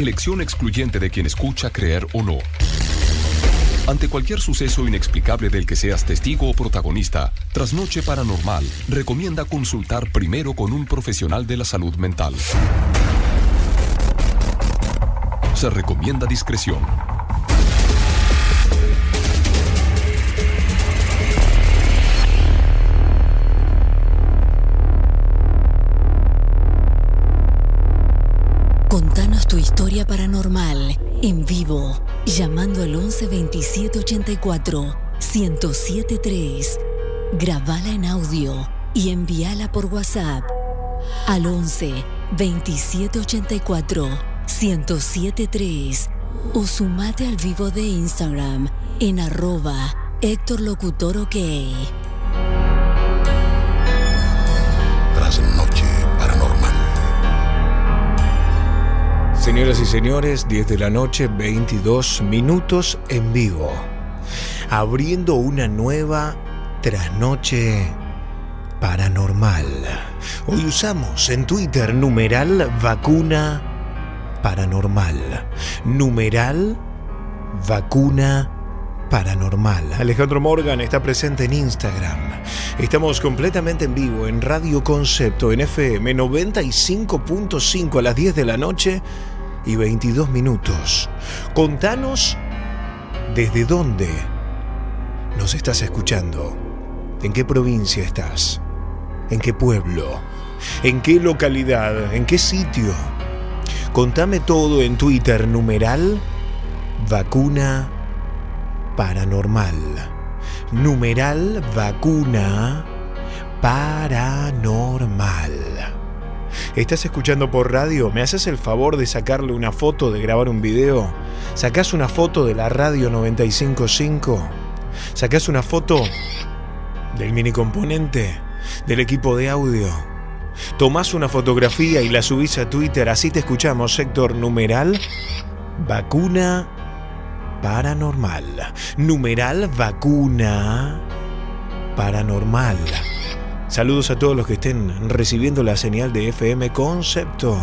Elección excluyente de quien escucha, creer o no. Ante cualquier suceso inexplicable del que seas testigo o protagonista, Trasnoche Paranormal recomienda consultar primero con un profesional de la salud mental. Se recomienda discreción. Contanos tu historia paranormal en vivo, llamando al 11 27 84 1073. Grabala en audio y envíala por WhatsApp al 11 27 84 1073 o sumate al vivo de Instagram en @HéctorLocutorOK. Trasnoche Paranormal. Señoras y señores, 10 de la noche, 22 minutos en vivo. Abriendo una nueva Trasnoche Paranormal. Hoy usamos en Twitter numeral vacuna paranormal. Numeral vacuna paranormal. Alejandro Morgan está presente en Instagram. Estamos completamente en vivo en Radio Concepto, en FM 95.5 a las 10 de la noche y 22 minutos. Contanos desde dónde nos estás escuchando. ¿En qué provincia estás? ¿En qué pueblo? ¿En qué localidad? ¿En qué sitio? Contame todo en Twitter, numeral vacuna paranormal. Numeral vacuna paranormal. ¿Estás escuchando por radio? ¿Me haces el favor de sacarle una foto, de grabar un video? ¿Sacás una foto de la radio 95.5? ¿Sacás una foto del mini componente, del equipo de audio? Tomás una fotografía y la subís a Twitter, así te escuchamos, Héctor. Numeral vacuna paranormal. Numeral vacuna paranormal. Saludos a todos los que estén recibiendo la señal de FM Concepto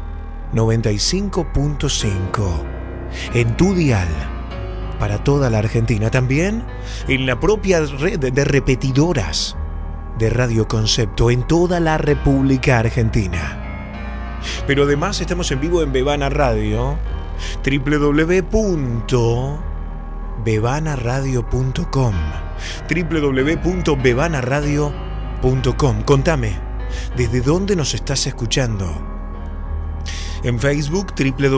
95.5 en tu dial para toda la Argentina. También en la propia red de repetidoras de Radio Concepto en toda la República Argentina. Pero además estamos en vivo en Bebana Radio, www.bebanaradio.com, www.bebanaradio.com. Contame, ¿desde dónde nos estás escuchando? En Facebook,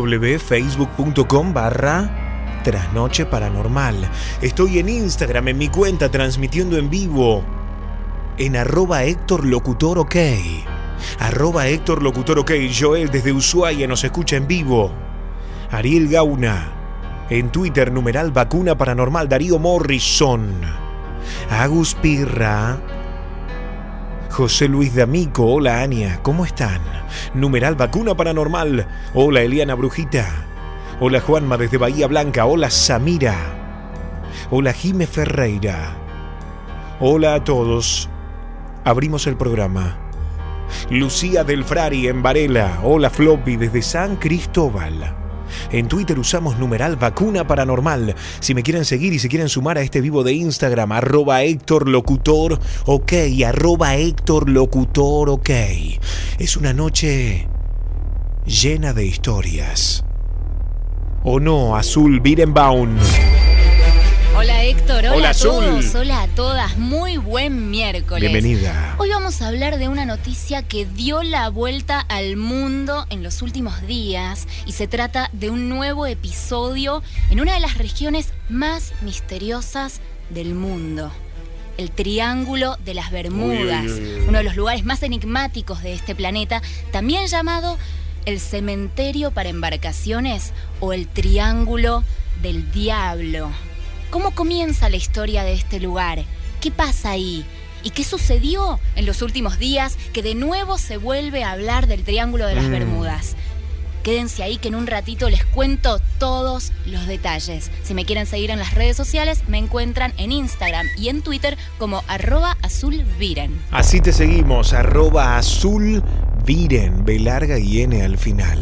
www.facebook.com/Trasnoche Paranormal. Estoy en Instagram, en mi cuenta, transmitiendo en vivo en @HéctorLocutorOK. @HéctorLocutorOK. Joel desde Ushuaia nos escucha en vivo. Ariel Gauna en Twitter, numeral vacuna paranormal. Darío Morrison, Agus Pirra, José Luis D'Amico. Hola Ania, ¿cómo están? Numeral vacuna paranormal. Hola Eliana Brujita. Hola Juanma desde Bahía Blanca. Hola Samira. Hola Jime Ferreira. Hola a todos. Abrimos el programa. Lucía del Frari en Varela. Hola Floppy desde San Cristóbal. En Twitter usamos numeral vacuna paranormal. Si me quieren seguir y se quieren sumar a este vivo de Instagram, @HéctorLocutorOK, @HéctorLocutorOK. Es una noche llena de historias. ¿O no, Azul Birenbaum? Hola Héctor, hola a Azul. todos, hola a todas, muy buen miércoles. Bienvenida. Hoy vamos a hablar de una noticia que dio la vuelta al mundo en los últimos días y se trata de un nuevo episodio en una de las regiones más misteriosas del mundo. El Triángulo de las Bermudas, uno de los lugares más enigmáticos de este planeta, también llamado el Cementerio para Embarcaciones o el Triángulo del Diablo. ¿Cómo comienza la historia de este lugar? ¿Qué pasa ahí? ¿Y qué sucedió en los últimos días que de nuevo se vuelve a hablar del Triángulo de las Bermudas? Quédense ahí que en un ratito les cuento todos los detalles. Si me quieren seguir en las redes sociales, me encuentran en Instagram y en Twitter como @azulviren. Así te seguimos, @azulviren, B larga y N al final.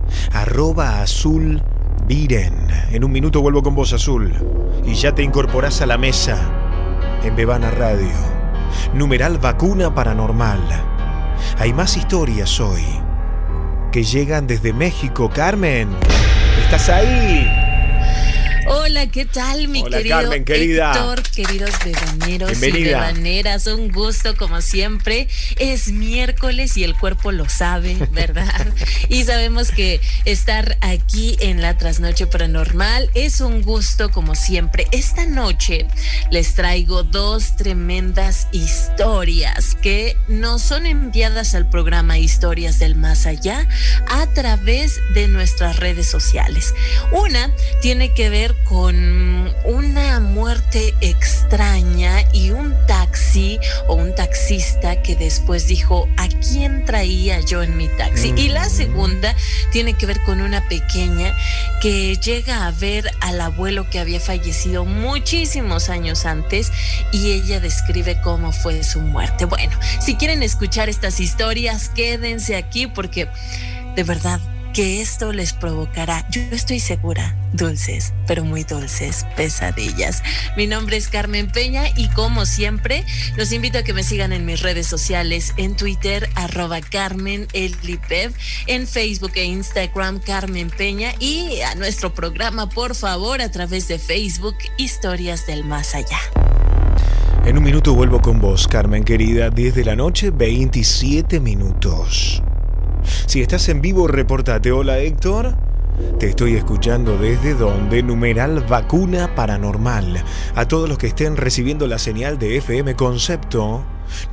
@azulviren. En un minuto vuelvo con vos, Azul. Y ya te incorporás a la mesa en Bebana Radio. Numeral Vacuna Paranormal. Hay más historias hoy que llegan desde México. Carmen, ¿estás ahí? Hola, ¿qué tal, mi Hola, querido Carmen, querida. Héctor, queridos bebaneros Bienvenida. y bebaneras? Un gusto, como siempre. Es miércoles y el cuerpo lo sabe, ¿verdad? Y sabemos que estar aquí en la Trasnoche Paranormal es un gusto, como siempre. Esta noche les traigo dos tremendas historias que nos son enviadas al programa Historias del Más Allá a través de nuestras redes sociales. Una tiene que ver con una muerte extraña y un taxi o un taxista que después dijo: ¿a quién traía yo en mi taxi? Y la segunda tiene que ver con una pequeña que llega a ver al abuelo que había fallecido muchísimos años antes y ella describe cómo fue su muerte. Bueno, si quieren escuchar estas historias, quédense aquí porque de verdad que esto les provocará, yo estoy segura, dulces, pero muy dulces pesadillas. Mi nombre es Carmen Peña y como siempre los invito a que me sigan en mis redes sociales, en Twitter @CarmenElipev, en Facebook e Instagram Carmen Peña, y a nuestro programa, por favor, a través de Facebook, Historias del Más Allá. En un minuto vuelvo con vos, Carmen querida. 10 de la noche, 27 minutos. Si estás en vivo, repórtate. Hola, Héctor. Te estoy escuchando desde donde, numeral Vacuna Paranormal. A todos los que estén recibiendo la señal de FM Concepto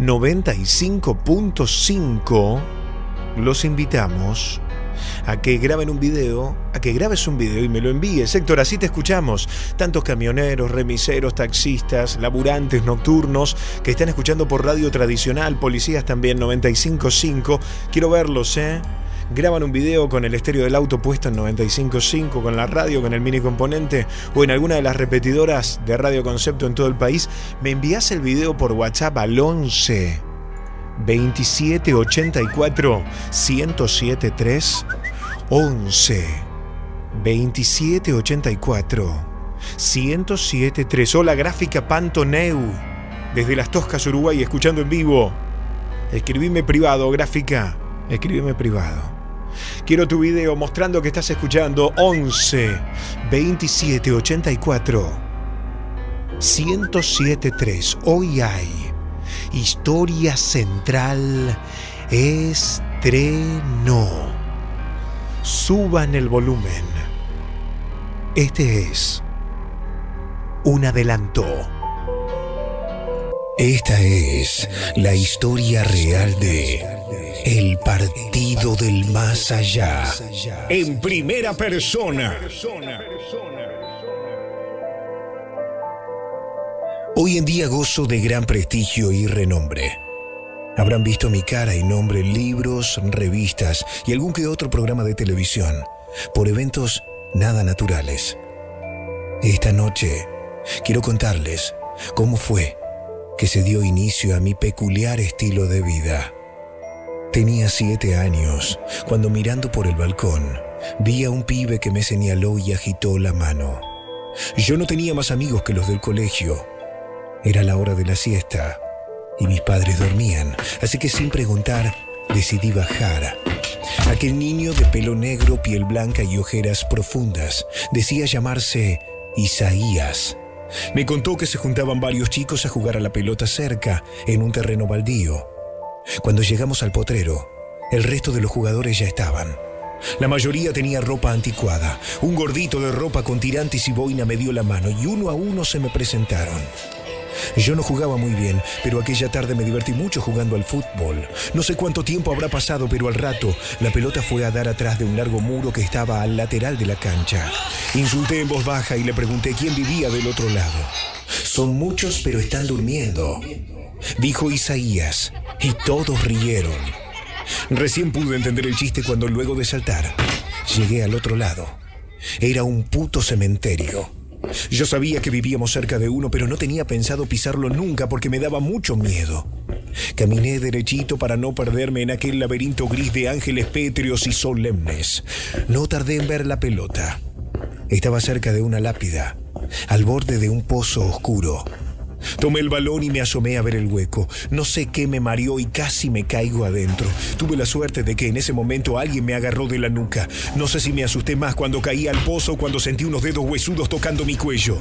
95.5, los invitamos a que graben un video, a que grabes un video y me lo envíes. Héctor, así te escuchamos. Tantos camioneros, remiseros, taxistas, laburantes nocturnos que están escuchando por radio tradicional, policías también 95.5. Quiero verlos, Graban un video con el estéreo del auto puesto en 95.5, con la radio, con el mini componente o en alguna de las repetidoras de Radio Concepto en todo el país. Me envías el video por WhatsApp al 11 27 84 1073. 11 27 84 1073. Hola, Gráfica Pantoneu, desde Las Toscas, Uruguay, escuchando en vivo. Escribime privado, Gráfica, escribime privado. Quiero tu video mostrando que estás escuchando. 11 27 84 1073. Hoy hay Historia Central estreno. Suban el volumen. Este es un adelanto. Esta es la historia real de El Partido del Más Allá, en primera persona. Hoy en día gozo de gran prestigio y renombre. Habrán visto mi cara y nombre en libros, revistas y algún que otro programa de televisión, por eventos nada naturales. Esta noche quiero contarles cómo fue que se dio inicio a mi peculiar estilo de vida. Tenía 7 años cuando, mirando por el balcón, vi a un pibe que me señaló y agitó la mano. Yo no tenía más amigos que los del colegio. Era la hora de la siesta y mis padres dormían, así que sin preguntar decidí bajar. Aquel niño de pelo negro, piel blanca y ojeras profundas decía llamarse Isaías. Me contó que se juntaban varios chicos a jugar a la pelota cerca, en un terreno baldío. Cuando llegamos al potrero, el resto de los jugadores ya estaban. La mayoría tenía ropa anticuada. Un gordito de ropa con tirantes y boina me dio la mano y uno a uno se me presentaron. Yo no jugaba muy bien, pero aquella tarde me divertí mucho jugando al fútbol. No sé cuánto tiempo habrá pasado, pero al rato la pelota fue a dar atrás de un largo muro que estaba al lateral de la cancha. Insulté en voz baja y le pregunté quién vivía del otro lado. «Son muchos, pero están durmiendo», dijo Isaías, y todos rieron. Recién pude entender el chiste cuando, luego de saltar, llegué al otro lado. Era un puto cementerio. Yo sabía que vivíamos cerca de uno, pero no tenía pensado pisarlo nunca porque me daba mucho miedo. Caminé derechito para no perderme en aquel laberinto gris de ángeles pétreos y solemnes. No tardé en ver la pelota. Estaba cerca de una lápida, al borde de un pozo oscuro. Tomé el balón y me asomé a ver el hueco. No sé qué me mareó y casi me caigo adentro. Tuve la suerte de que en ese momento alguien me agarró de la nuca. No sé si me asusté más cuando caí al pozo o cuando sentí unos dedos huesudos tocando mi cuello.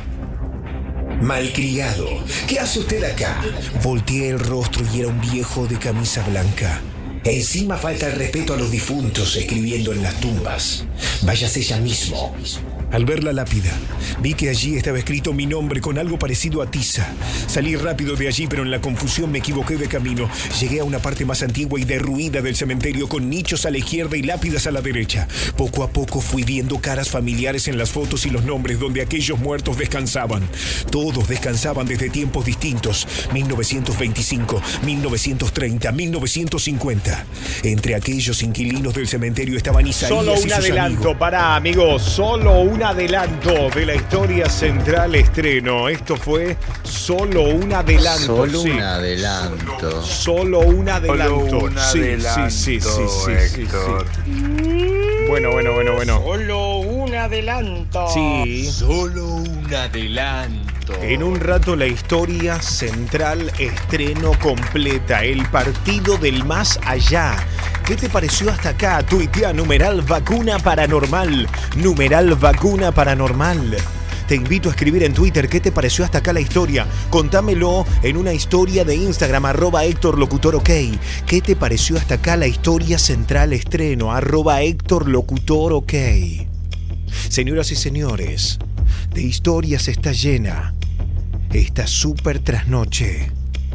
Malcriado, ¿qué hace usted acá? Volteé el rostro y era un viejo de camisa blanca. Encima falta el respeto a los difuntos escribiendo en las tumbas. Váyase ya mismo. Al ver la lápida, vi que allí estaba escrito mi nombre con algo parecido a tiza. Salí rápido de allí, pero en la confusión me equivoqué de camino. Llegué a una parte más antigua y derruida del cementerio, con nichos a la izquierda y lápidas a la derecha. Poco a poco fui viendo caras familiares en las fotos y los nombres donde aquellos muertos descansaban. Todos descansaban desde tiempos distintos: 1925, 1930, 1950. Entre aquellos inquilinos del cementerio estaban Isaías Solo y un sus adelanto, amigos. pará, amigos, solo un adelanto de la historia central estreno. Esto fue solo un adelanto. Solo sí. un adelanto. Solo un adelanto. Solo un adelanto, sí. Héctor. Bueno. Solo un adelanto. Sí. Solo un adelanto. En un rato la historia central estreno completa. El partido del más allá. ¿Qué te pareció hasta acá? Tuitea numeral vacuna paranormal. Numeral vacuna paranormal. Te invito a escribir en Twitter qué te pareció hasta acá la historia. Contámelo en una historia de Instagram, @HéctorLocutorOK. ¿Qué te pareció hasta acá la historia central estreno? @HéctorLocutorOK. Señoras y señores, de historias está llena esta super trasnoche.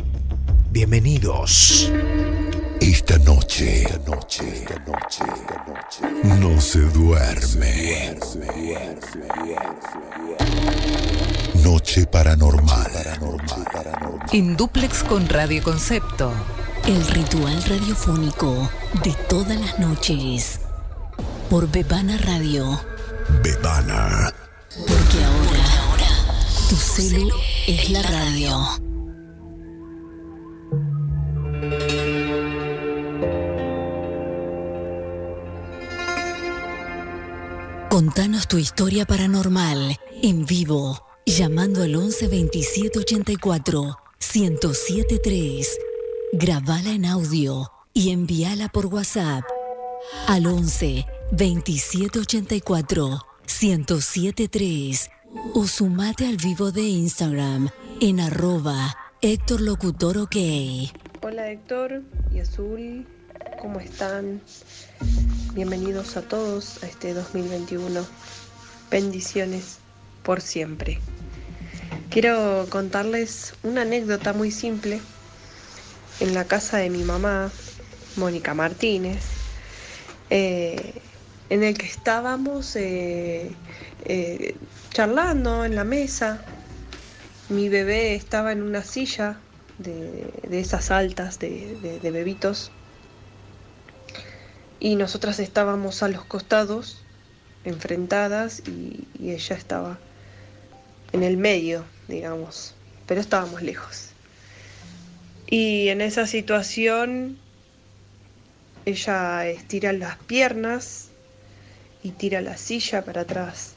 Bienvenidos. Esta noche no se duerme. Noche paranormal. En dúplex con Radio Concepto. El ritual radiofónico de todas las noches. Por Bebana Radio. Bebana. Porque ahora tu celu es la radio. Contanos tu historia paranormal en vivo, llamando al 11 27 84 1073. Grabala en audio y envíala por WhatsApp al 11 27 84 1073 o sumate al vivo de Instagram en @HéctorLocutorOK. Hola Héctor y Azul, ¿cómo están? Bienvenidos a todos a este 2021. Bendiciones por siempre. Quiero contarles una anécdota muy simple. En la casa de mi mamá, Mónica Martínez, en el que estábamos charlando en la mesa. Mi bebé estaba en una silla de esas altas de bebitos. Y nosotras estábamos a los costados, enfrentadas, y ella estaba en el medio, digamos, pero estábamos lejos. Y en esa situación, ella estira las piernas y tira la silla para atrás.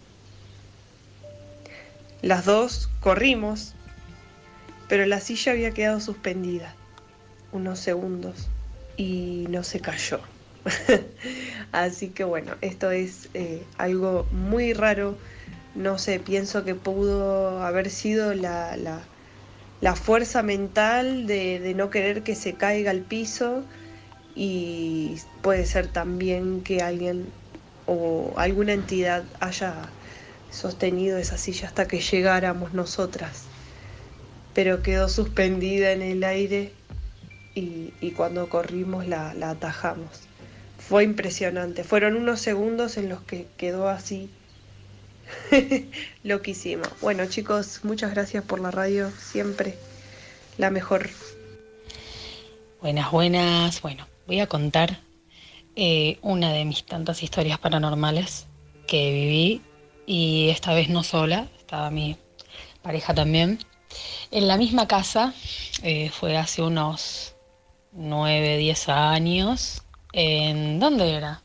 Las dos corrimos, pero la silla había quedado suspendida unos segundos y no se cayó. Así que bueno, esto es algo muy raro. No sé, pienso que pudo haber sido la fuerza mental de no querer que se caiga al piso, y puede ser también que alguien o alguna entidad haya sostenido esa silla hasta que llegáramos nosotras, pero quedó suspendida en el aire y cuando corrimos la atajamos. Fue impresionante, fueron unos segundos en los que quedó así loquísimo. Bueno chicos, muchas gracias por la radio, siempre la mejor. Buenas. Bueno, voy a contar una de mis tantas historias paranormales que viví, y esta vez no sola, esta estaba mi pareja también, en la misma casa, fue hace unos 9, 10 años. ¿En dónde era?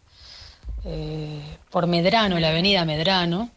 Por Medrano, la avenida Medrano.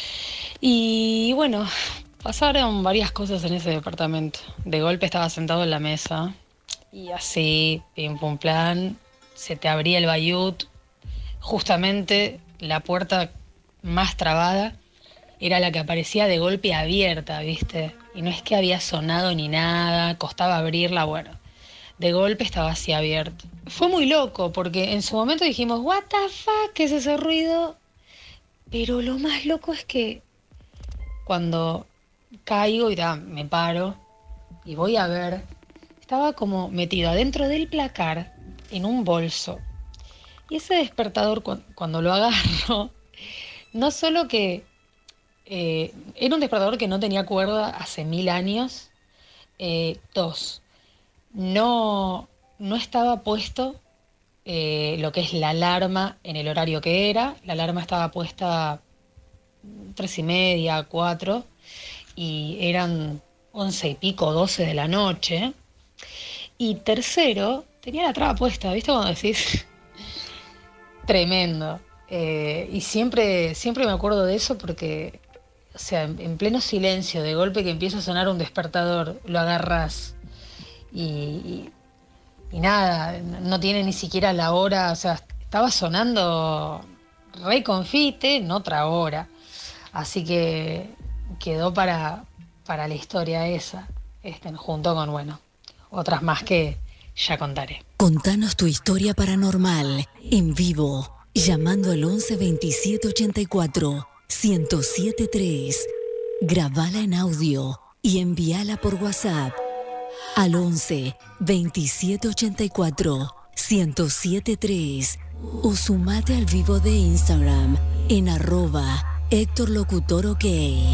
Y bueno, pasaron varias cosas en ese departamento. De golpe estaba sentado en la mesa y así, pim pum plan, se te abría el bayut. Justamente la puerta más trabada era la que aparecía de golpe abierta, ¿viste? Y no es que había sonado ni nada, costaba abrirla, bueno, de golpe estaba así abierto. Fue muy loco porque en su momento dijimos, what the fuck, ¿qué es ese ruido? Pero lo más loco es que cuando caigo y me paro y voy a ver, estaba como metido adentro del placar en un bolso. Y ese despertador, cuando lo agarro, no solo que era un despertador que no tenía cuerda hace 1000 años, 2, no estaba puesto lo que es la alarma en el horario que era. La alarma estaba puesta 3:30, 4, y eran 11 y pico, 12 de la noche. Y tercero, tenía la traba puesta, ¿viste cuando decís? Tremendo. Y siempre me acuerdo de eso porque, o sea, en pleno silencio, de golpe que empieza a sonar un despertador, lo agarras y nada, no tiene ni siquiera la hora, o sea, estaba sonando re confite en otra hora. Así que quedó para la historia esa, junto con, bueno, otras más que ya contaré. Contanos tu historia paranormal en vivo, llamando al 11 27 84 1073. Grabala en audio y envíala por WhatsApp al 11 27 84 1073 o sumate al vivo de Instagram en @HéctorLocutorOK.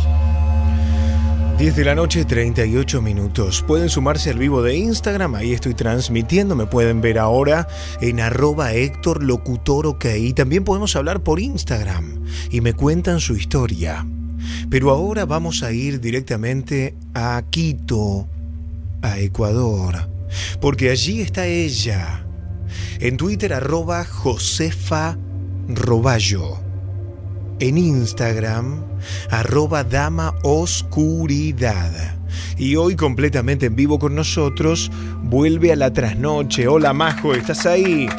10 de la noche, 38 minutos. Pueden sumarse al vivo de Instagram, ahí estoy transmitiendo, me pueden ver ahora en @HéctorLocutorOK. Y también podemos hablar por Instagram y me cuentan su historia. Pero ahora vamos a ir directamente a Quito, a Ecuador, porque allí está ella. En Twitter, @Josefa Roballo. En Instagram, @Dama Oscuridad. Y hoy completamente en vivo con nosotros, vuelve a la trasnoche. Hola Majo, ¿estás ahí?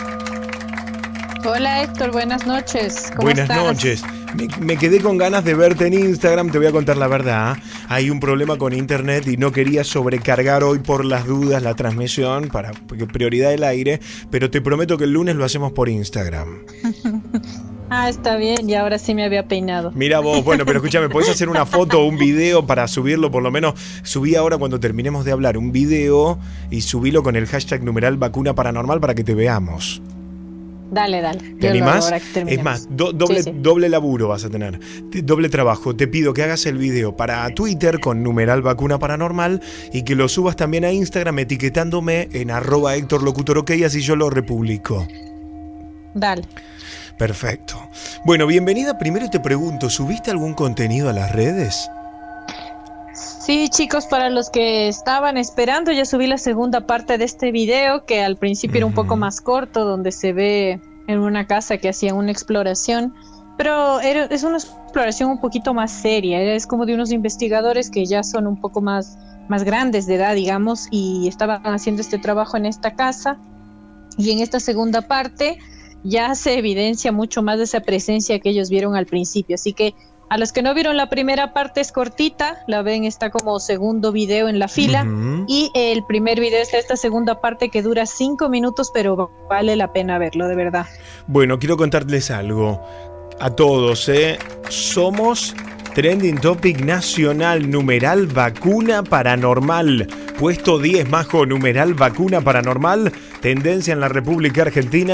Hola Héctor, buenas noches. ¿Cómo buenas estás? Noches. Me quedé con ganas de verte en Instagram, te voy a contar la verdad. Hay un problema con internet y no quería sobrecargar hoy por las dudas la transmisión, porque prioridad del aire, pero te prometo que el lunes lo hacemos por Instagram. Está bien, y ahora sí me había peinado. Mira vos, bueno, pero escúchame, ¿podés hacer una foto o un video para subirlo? Por lo menos subí ahora cuando terminemos de hablar un video y subilo con el hashtag #vacuna paranormal para que te veamos. Dale. ¿Te animás? Es más, doble laburo vas a tener, doble trabajo. Te pido que hagas el video para Twitter con #vacuna paranormal y que lo subas también a Instagram etiquetándome en @HéctorLocutorOK, así yo lo republico. Dale. Perfecto. Bueno, bienvenida. Primero te pregunto, ¿subiste algún contenido a las redes? Sí, chicos, para los que estaban esperando, ya subí la segunda parte de este video, que al principio era un poco más corto, donde se ve en una casa que hacían una exploración, pero es una exploración un poquito más seria, es como de unos investigadores que ya son un poco más grandes de edad, digamos, y estaban haciendo este trabajo en esta casa, y en esta segunda parte ya se evidencia mucho más de esa presencia que ellos vieron al principio, así que a los que no vieron la primera parte es cortita, la ven, está como segundo video en la fila, y el primer video es esta segunda parte que dura 5 minutos, pero vale la pena verlo, de verdad. Bueno, quiero contarles algo a todos, somos Trending Topic Nacional, #vacuna paranormal. Puesto 10, Majo, #vacuna paranormal. Tendencia en la República Argentina,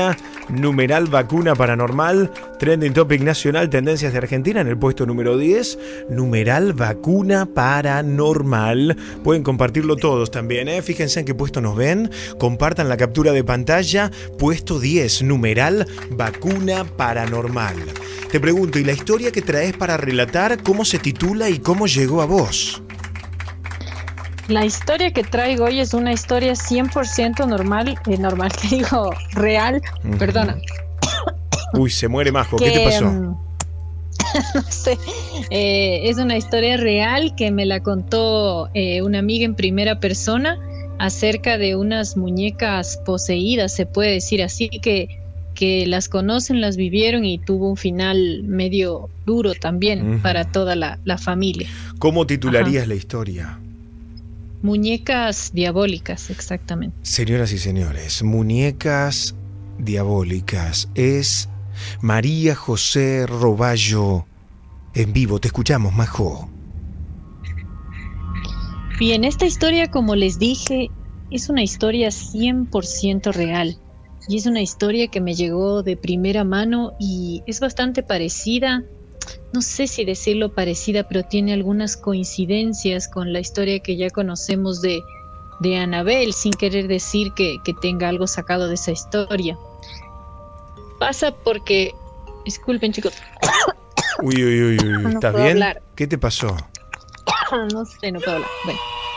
numeral vacuna paranormal, trending topic nacional, tendencias de Argentina en el puesto número 10, numeral vacuna paranormal. Pueden compartirlo todos también, fíjense en qué puesto nos ven, compartan la captura de pantalla, puesto 10, numeral vacuna paranormal. Te pregunto, ¿y la historia que traes para relatar, cómo se titula y cómo llegó a vos? La historia que traigo hoy es una historia 100% real, perdona. Uy, se muere Majo, ¿qué te pasó? No sé, es una historia real que me la contó una amiga en primera persona acerca de unas muñecas poseídas, se puede decir así, que las conocen, las vivieron y tuvo un final medio duro también para toda la familia. ¿Cómo titularías la historia? Muñecas diabólicas, exactamente. Señoras y señores, muñecas diabólicas. Es María José Roballo en vivo. Te escuchamos, Majo. Bien, esta historia, como les dije, es una historia 100% real. Y es una historia que me llegó de primera mano y es bastante parecida. No sé si decirlo parecida, pero tiene algunas coincidencias con la historia que ya conocemos de Annabelle, sin querer decir que tenga algo sacado de esa historia. Pasa porque... Disculpen, chicos. Uy, no ¿estás puedo bien? Hablar. ¿Qué te pasó? No sé, no puedo hablar. Bueno.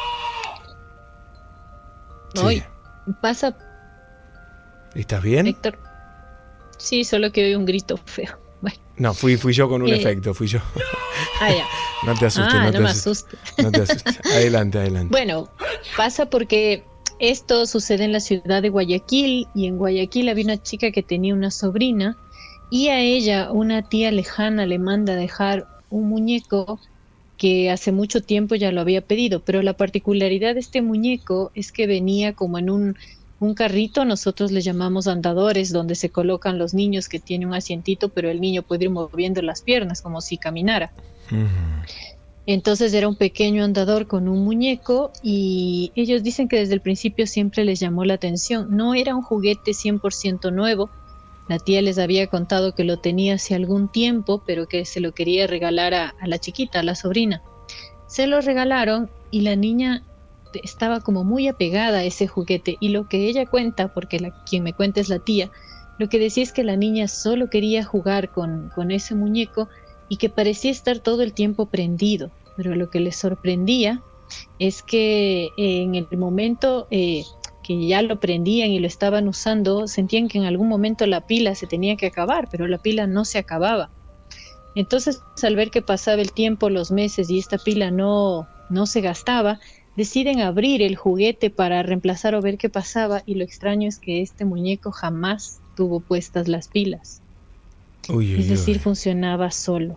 Sí. Hoy pasa... ¿Estás bien? Héctor. Sí, solo que oí un grito feo. Bueno. No, fui yo con un efecto, fui yo. Ya. No te asustes, no me asustes. No te asustes. Adelante. Bueno, pasa porque esto sucede en la ciudad de Guayaquil, y en Guayaquil había una chica que tenía una sobrina, y a ella una tía lejana le manda a dejar un muñeco que hace mucho tiempo ya lo había pedido, pero la particularidad de este muñeco es que venía como en un carrito, nosotros le llamamos andadores, donde se colocan los niños, que tiene un asientito, pero el niño puede ir moviendo las piernas como si caminara. Entonces era un pequeño andador con un muñeco, y ellos dicen que desde el principio siempre les llamó la atención. No era un juguete 100% nuevo, la tía les había contado que lo tenía hace algún tiempo, pero que se lo quería regalar a la chiquita, a la sobrina. Se lo regalaron y la niña estaba como muy apegada a ese juguete, y lo que ella cuenta, porque quien me cuenta es la tía, lo que decía es que la niña solo quería jugar con ese muñeco y que parecía estar todo el tiempo prendido, pero lo que les sorprendía es que en el momento que ya lo prendían y lo estaban usando, sentían que en algún momento la pila se tenía que acabar, pero la pila no se acababa. Entonces, al ver que pasaba el tiempo, los meses, y esta pila no se gastaba, deciden abrir el juguete para reemplazar o ver qué pasaba, y lo extraño es que este muñeco jamás tuvo puestas las pilas. Es decir, funcionaba solo.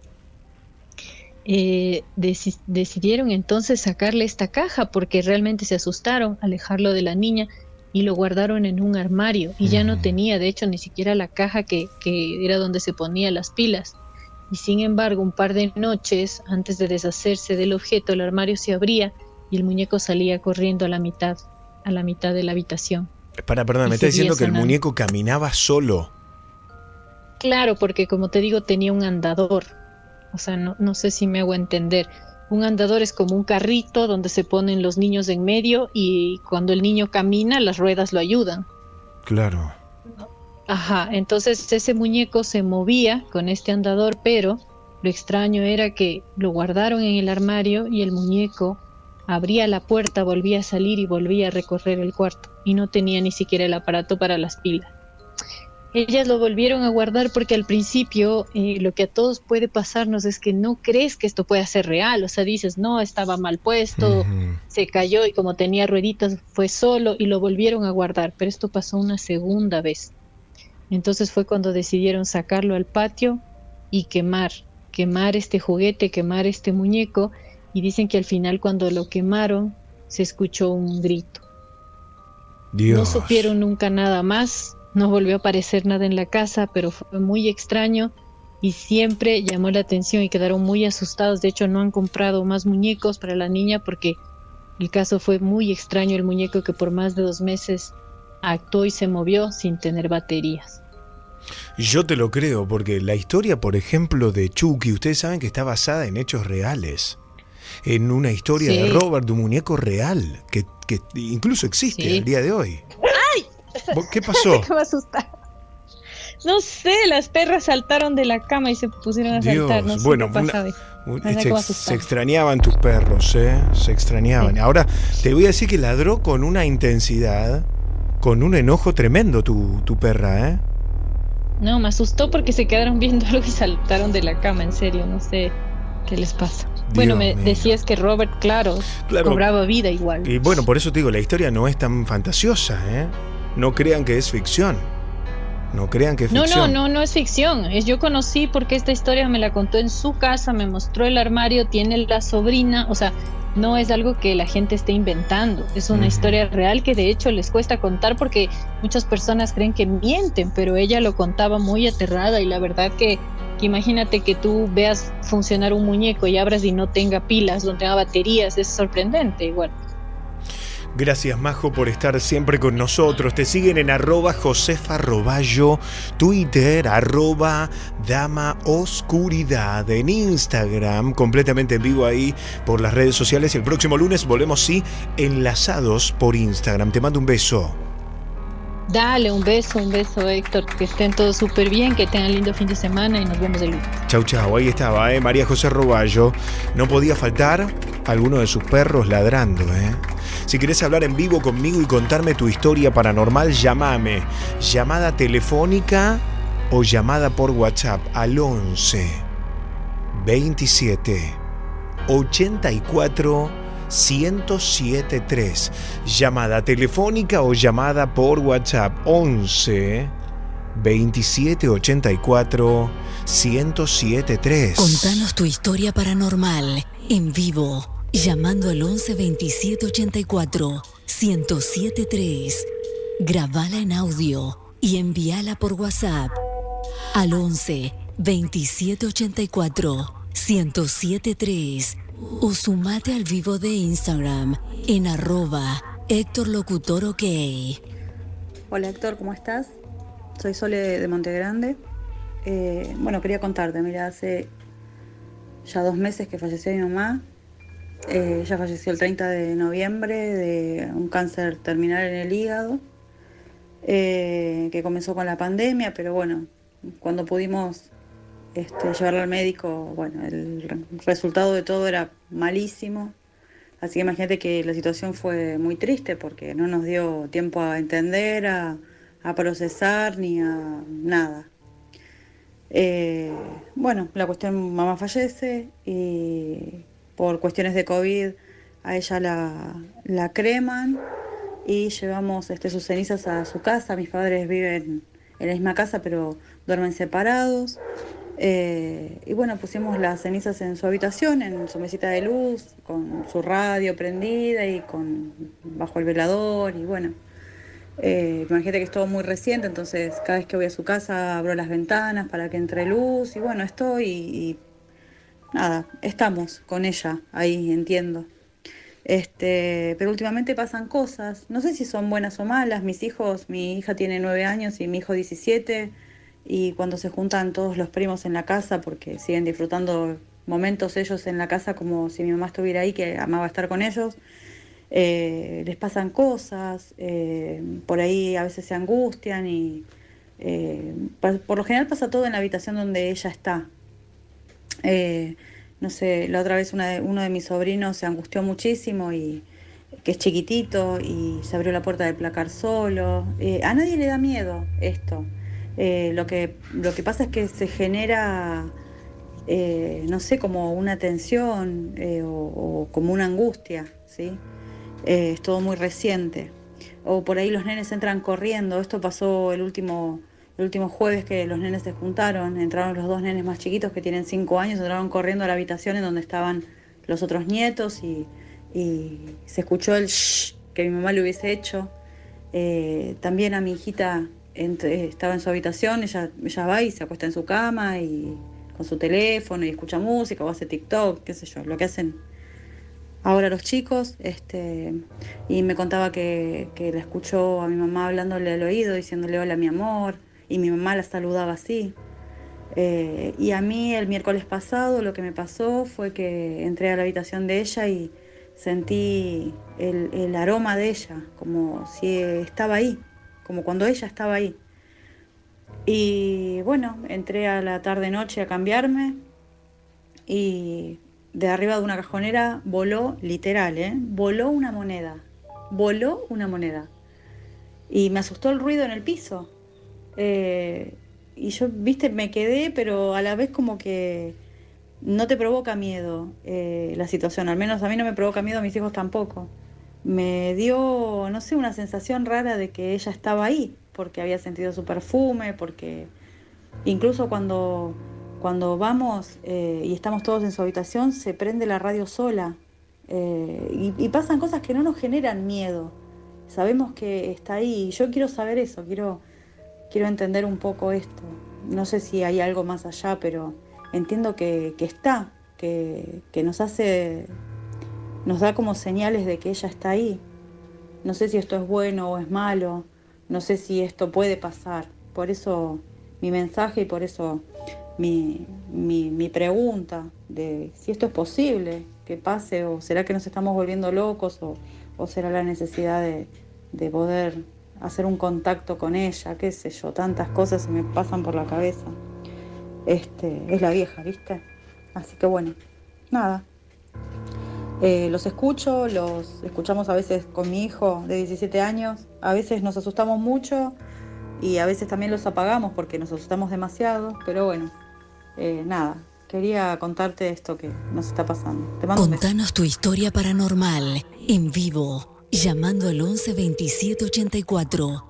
Decidieron entonces sacarle esta caja porque realmente se asustaron, alejarlo de la niña, y lo guardaron en un armario, y ya no tenía, de hecho, ni siquiera la caja que era donde se ponían las pilas. Y sin embargo, un par de noches antes de deshacerse del objeto, el armario se abría y el muñeco salía corriendo a la mitad de la habitación. Perdón, me está diciendo que el muñeco caminaba solo. Claro, porque como te digo, tenía un andador. O sea, no sé si me hago entender. Un andador es como un carrito donde se ponen los niños en medio, y cuando el niño camina, las ruedas lo ayudan. Claro. Ajá, entonces ese muñeco se movía con este andador, pero lo extraño era que lo guardaron en el armario y el muñeco abría la puerta, volvía a salir y volvía a recorrer el cuarto, y no tenía ni siquiera el aparato para las pilas. Ellas lo volvieron a guardar porque al principio lo que a todos puede pasarnos es que no crees que esto pueda ser real. O sea, dices, no, estaba mal puesto, se cayó y como tenía rueditas fue solo, y lo volvieron a guardar. Pero esto pasó una segunda vez. Entonces fue cuando decidieron sacarlo al patio y quemar este juguete, quemar este muñeco, y dicen que al final cuando lo quemaron se escuchó un grito. Dios. No supieron nunca nada más, no volvió a aparecer nada en la casa, pero fue muy extraño y siempre llamó la atención y quedaron muy asustados. De hecho, no han comprado más muñecos para la niña porque el caso fue muy extraño. El muñeco que por más de 2 meses actuó y se movió sin tener baterías. Yo te lo creo, porque la historia, por ejemplo, de Chucky, ustedes saben que está basada en hechos reales. En una historia de Robert, de un muñeco real, que incluso existe al día de hoy. ¡Ay! ¿Qué pasó? Me asustar. No sé, las perras saltaron de la cama y se pusieron a saltar. No sé bueno, se extrañaban tus perros, se extrañaban. Ahora, te voy a decir que ladró con una intensidad, con un enojo tremendo tu perra, No, me asustó porque se quedaron viendo algo y saltaron de la cama, en serio, no sé qué les pasa. Bueno, me decías que Robert, claro, cobraba vida igual. Y bueno, por eso te digo, la historia no es tan fantasiosa, No crean que es ficción. No crean que es ficción. No es ficción. Yo conocí porque esta historia me la contó en su casa, me mostró el armario, tiene la sobrina, o sea, no es algo que la gente esté inventando, es una historia real que de hecho les cuesta contar porque muchas personas creen que mienten, pero ella lo contaba muy aterrada y la verdad que imagínate que tú veas funcionar un muñeco y abras y no tenga pilas, no tenga baterías, es sorprendente igual. Gracias, Majo, por estar siempre con nosotros. Te siguen en @josefa_roballo, Twitter, @damaoscuridad, en Instagram, completamente en vivo ahí por las redes sociales. Y el próximo lunes volvemos, enlazados por Instagram. Te mando un beso. Dale, un beso, Héctor, que estén todos súper bien, que tengan lindo fin de semana y nos vemos el lunes. Chau, ahí estaba, María José Roballo. No podía faltar alguno de sus perros ladrando, Si querés hablar en vivo conmigo y contarme tu historia paranormal, llámame. Llamada telefónica o llamada por WhatsApp al 11 27 84 1073. Llamada telefónica o llamada por WhatsApp 11 27 84 1073. Contanos tu historia paranormal en vivo, llamando al 11 27 84 1073. Grabala en audio y envíala por WhatsApp al 11 27 84 1073. O sumate al vivo de Instagram en @HéctorLocutorOK. Hola Héctor, ¿cómo estás? Soy Sole de Montegrande. Bueno, quería contarte, mira, hace ya 2 meses que falleció mi mamá. Ella falleció el 30 de noviembre de un cáncer terminal en el hígado, que comenzó con la pandemia, pero bueno, cuando pudimos llevarla al médico, bueno, el resultado de todo era malísimo, así que imagínate que la situación fue muy triste porque no nos dio tiempo a entender, a procesar ni a nada. Bueno, la cuestión, mamá fallece y por cuestiones de COVID a ella la creman y llevamos sus cenizas a su casa. Mis padres viven en la misma casa pero duermen separados. Y bueno, pusimos las cenizas en su habitación, en su mesita de luz, con su radio prendida y bajo el velador. Y bueno, imagínate que es todo muy reciente, entonces cada vez que voy a su casa abro las ventanas para que entre luz. Y bueno, estoy y nada, estamos con ella ahí, entiendo. Pero últimamente pasan cosas, no sé si son buenas o malas. Mi hija tiene 9 años y mi hijo 17. Y cuando se juntan todos los primos en la casa, porque siguen disfrutando momentos ellos en la casa como si mi mamá estuviera ahí, que amaba estar con ellos, les pasan cosas, por ahí a veces se angustian y por lo general pasa todo en la habitación donde ella está. No sé, la otra vez uno de mis sobrinos se angustió muchísimo, y que es chiquitito, y se abrió la puerta del placar solo. A nadie le da miedo esto. Lo que pasa es que se genera, no sé, como una tensión o como una angustia, ¿sí? Es todo muy reciente. O por ahí los nenes entran corriendo. Esto pasó el último jueves, que los nenes se juntaron. Entraron los 2 nenes más chiquitos que tienen 5 años, entraron corriendo a la habitación en donde estaban los otros nietos y se escuchó el shh que mi mamá le hubiese hecho. También a mi hijita estaba en su habitación, ella va y se acuesta en su cama y con su teléfono y escucha música o hace TikTok, qué sé yo, lo que hacen ahora los chicos, y me contaba que la escuchó a mi mamá hablándole al oído, diciéndole hola mi amor, y mi mamá la saludaba así. Y a mí el miércoles pasado lo que me pasó fue que entré a la habitación de ella y sentí el aroma de ella, como si estaba ahí, como cuando ella estaba ahí. Y bueno, entré a la tarde-noche a cambiarme y de arriba de una cajonera voló, literal, voló una moneda. Y me asustó el ruido en el piso. Y yo, me quedé, pero a la vez como que no te provoca miedo la situación. Al menos a mí no me provoca miedo, a mis hijos tampoco. Me dio, no sé, una sensación rara de que ella estaba ahí, porque había sentido su perfume, porque incluso cuando vamos y estamos todos en su habitación, se prende la radio sola. Y pasan cosas que no nos generan miedo. Sabemos que está ahí. Y yo quiero saber eso, quiero entender un poco esto. No sé si hay algo más allá, pero entiendo que está, que nos da como señales de que ella está ahí. No sé si esto es bueno o es malo, no sé si esto puede pasar. Por eso mi mensaje y por eso mi pregunta de si esto es posible que pase, o será que nos estamos volviendo locos, o será la necesidad de poder hacer un contacto con ella, qué sé yo, tantas cosas se me pasan por la cabeza. Es la vieja, ¿viste? Así que bueno, nada. Los escuchamos a veces con mi hijo de 17 años, a veces nos asustamos mucho y a veces también los apagamos porque nos asustamos demasiado, pero bueno, nada, quería contarte esto que nos está pasando. Te mando un beso. Contanos tu historia paranormal en vivo, llamando al 11 27 84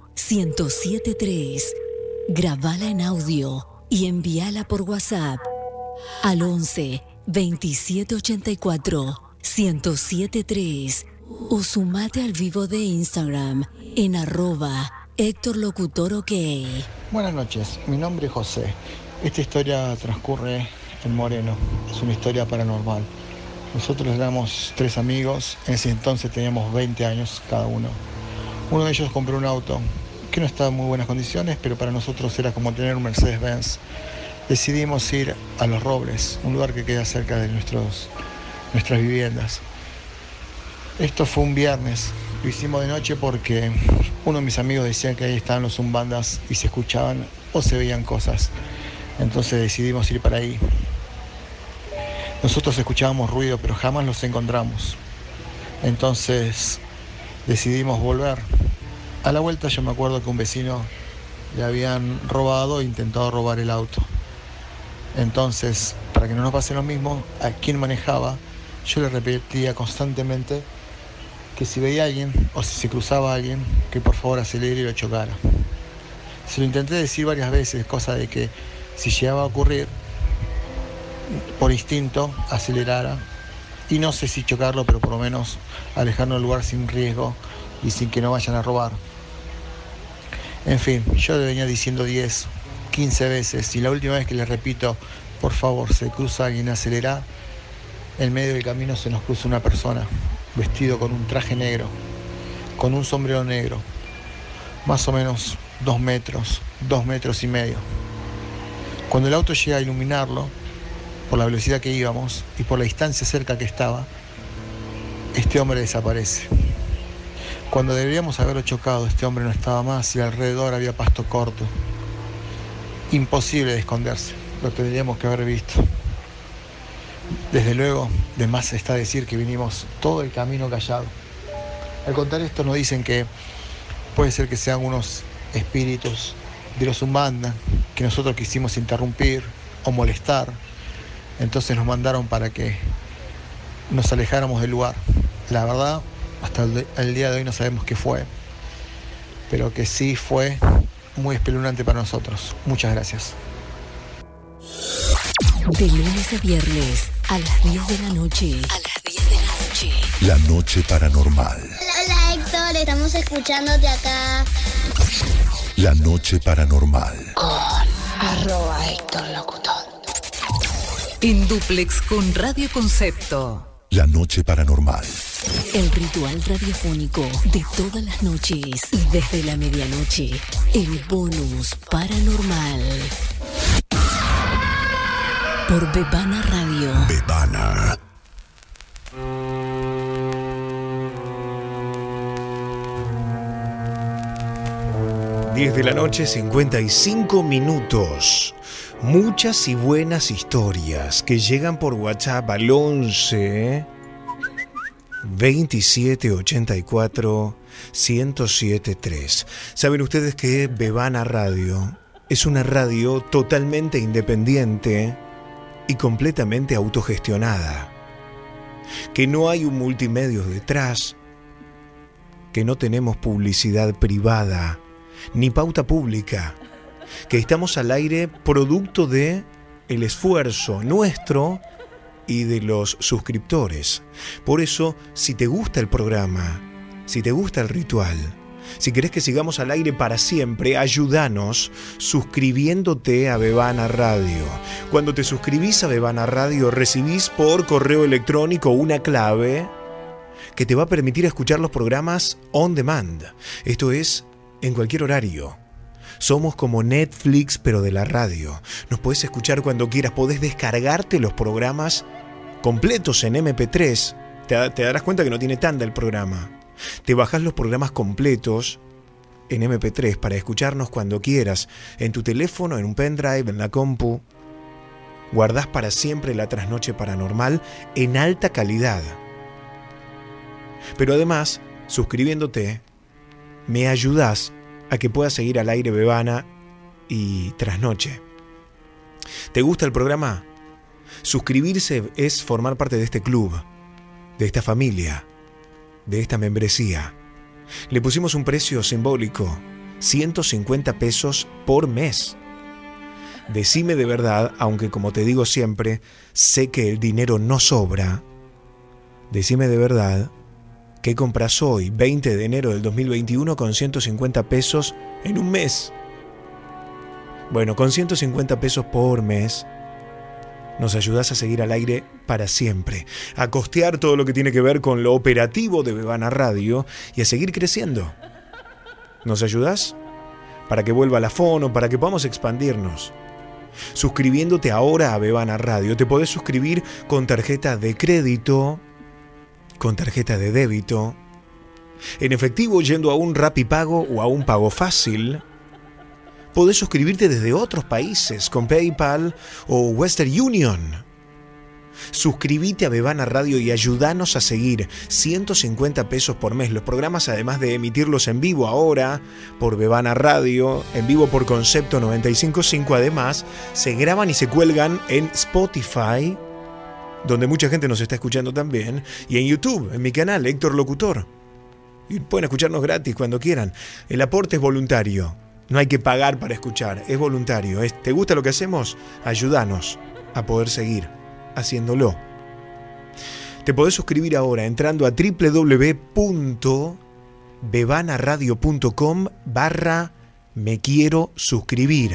1073. Grabala en audio y envíala por WhatsApp al 11 27 84 1073 o sumate al vivo de Instagram en @HéctorLocutorOK. Buenas noches, mi nombre es José. Esta historia transcurre en Moreno, es una historia paranormal. Nosotros éramos 3 amigos, en ese entonces teníamos 20 años cada uno. Uno de ellos compró un auto que no estaba en muy buenas condiciones, pero para nosotros era como tener un Mercedes-Benz. Decidimos ir a Los Robles, un lugar que queda cerca de nuestras viviendas. Esto fue un viernes, lo hicimos de noche porque uno de mis amigos decía que ahí estaban los umbandas y se escuchaban o se veían cosas. Entonces decidimos ir para ahí. Nosotros escuchábamos ruido, pero jamás los encontramos. Entonces decidimos volver. A la vuelta yo me acuerdo que un vecino le habían robado e intentado robar el auto. Entonces, para que no nos pase lo mismo, a quien manejaba, yo le repetía constantemente que si veía a alguien o si se cruzaba a alguien, que por favor acelere y lo chocara. Se lo intenté decir varias veces, cosa de que si llegaba a ocurrir, por instinto acelerara, y no sé si chocarlo, pero por lo menos alejarnos del lugar sin riesgo y sin que no vayan a robar. En fin, yo le venía diciendo 10, 15 veces, y la última vez que le repito, por favor, se cruza alguien, acelera, en medio del camino se nos cruza una persona, vestido con un traje negro, con un sombrero negro, más o menos 2 metros, 2 metros y medio. Cuando el auto llega a iluminarlo, por la velocidad que íbamos y por la distancia cerca que estaba, este hombre desaparece. Cuando deberíamos haberlo chocado, este hombre no estaba más y alrededor había pasto corto. Imposible de esconderse, lo tendríamos que haber visto. Desde luego, de más está decir que vinimos todo el camino callado. Al contar esto nos dicen que puede ser que sean unos espíritus de los Umbanda que nosotros quisimos interrumpir o molestar. Entonces nos mandaron para que nos alejáramos del lugar. La verdad, hasta el día de hoy no sabemos qué fue, pero que sí fue muy espeluznante para nosotros. Muchas gracias. De lunes a viernes a las 10 de la noche. A las 10 de la noche. La noche paranormal. Hola Héctor, estamos escuchándote acá. La noche paranormal. Con @HéctorLocutor. En duplex con Radio Concepto. La noche paranormal. El ritual radiofónico de todas las noches y desde la medianoche. El bonus paranormal. Por Bebana Radio. Bebana. De la noche, 55 minutos. Muchas y buenas historias que llegan por WhatsApp al 11 27 84 107 3. Saben ustedes que Bebana Radio es una radio totalmente independiente y completamente autogestionada. Que no hay un multimedio detrás, que no tenemos publicidad privada ni pauta pública, que estamos al aire producto de el esfuerzo nuestro y de los suscriptores. Por eso, si te gusta el programa, si te gusta el ritual, si querés que sigamos al aire para siempre, ayúdanos suscribiéndote a Bebana Radio. Cuando te suscribís a Bebana Radio, recibís por correo electrónico una clave que te va a permitir escuchar los programas on demand. Esto es, en cualquier horario. Somos como Netflix, pero de la radio. Nos podés escuchar cuando quieras, podés descargarte los programas completos en MP3. Te darás cuenta que no tiene tanda el programa. Te bajás los programas completos en MP3 para escucharnos cuando quieras, en tu teléfono, en un pendrive, en la compu. Guardás para siempre la trasnoche paranormal en alta calidad. Pero además, suscribiéndote, me ayudás a que pueda seguir al aire Bebana y Trasnoche. ¿Te gusta el programa? Suscribirse es formar parte de este club, de esta familia, de esta membresía. Le pusimos un precio simbólico, 150 pesos por mes. Decime de verdad, aunque como te digo siempre, sé que el dinero no sobra. Decime de verdad, ¿qué compras hoy, 20 de enero del 2021, con 150 pesos en un mes? Bueno, con 150 pesos por mes nos ayudás a seguir al aire para siempre, a costear todo lo que tiene que ver con lo operativo de Bebana Radio y a seguir creciendo. ¿Nos ayudás? Para que vuelva la fono, para que podamos expandirnos. Suscribiéndote ahora a Bebana Radio, te podés suscribir con tarjeta de crédito, con tarjeta de débito, en efectivo yendo a un Rapipago o a un Pago Fácil. Podés suscribirte desde otros países con PayPal o Western Union. Suscribite a Bebana Radio y ayúdanos a seguir. 150 pesos por mes. Los programas, además de emitirlos en vivo ahora por Bebana Radio, en vivo por Concepto 95.5, además se graban y se cuelgan en Spotify, donde mucha gente nos está escuchando también, y en YouTube, en mi canal, Héctor Locutor. Y pueden escucharnos gratis cuando quieran. El aporte es voluntario. No hay que pagar para escuchar, es voluntario. ¿Te gusta lo que hacemos? Ayúdanos a poder seguir haciéndolo. Te podés suscribir ahora entrando a www.bebanaradio.com/me quiero suscribir.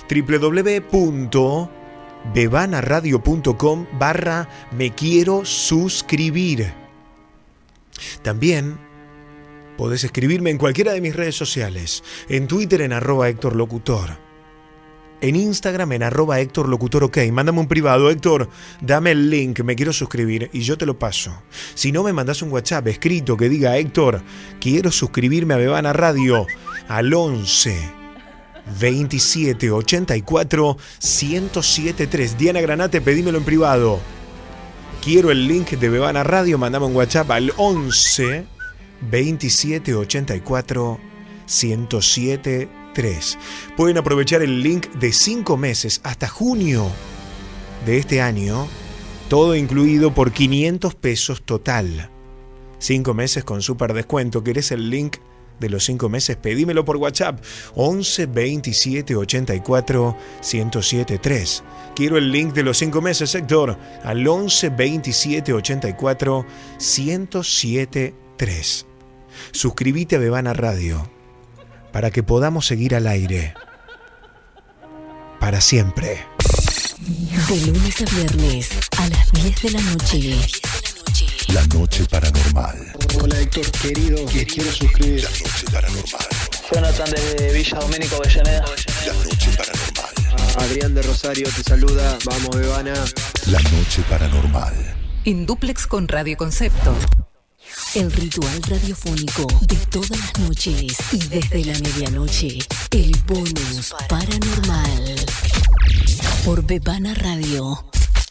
www.bebanaradio.com/me quiero suscribir. También podés escribirme en cualquiera de mis redes sociales. En Twitter en @HéctorLocutor. En Instagram en @HéctorLocutorOK. Mándame un privado: Héctor, dame el link, me quiero suscribir, y yo te lo paso. Si no, me mandás un WhatsApp escrito que diga: Héctor, quiero suscribirme a Bebana Radio, al 11 27 84 107 3. Diana Granate, pedímelo en privado. Quiero el link de Bebana Radio, mandame un WhatsApp al 11 27 84 107 3. Pueden aprovechar el link de 5 meses hasta junio de este año, todo incluido por 500 pesos total. 5 meses con súper descuento. ¿Querés el link de los 5 meses? Pedímelo por WhatsApp 11 27 84 107 3. Quiero el link de los 5 meses, Héctor, al 11 27 84 107 3. Suscríbete a Bebana Radio para que podamos seguir al aire para siempre. De lunes a viernes a las 10 de la noche. La noche paranormal. Hola Héctor, querido, quiero suscribir. La noche paranormal. Jonathan de Villa Domenico Avellaneda. La noche paranormal. Adrián de Rosario te saluda. Vamos, Bebana. La noche paranormal. En dúplex con Radio Concepto. El ritual radiofónico de todas las noches y desde la medianoche. El bonus paranormal. Por Bebana Radio.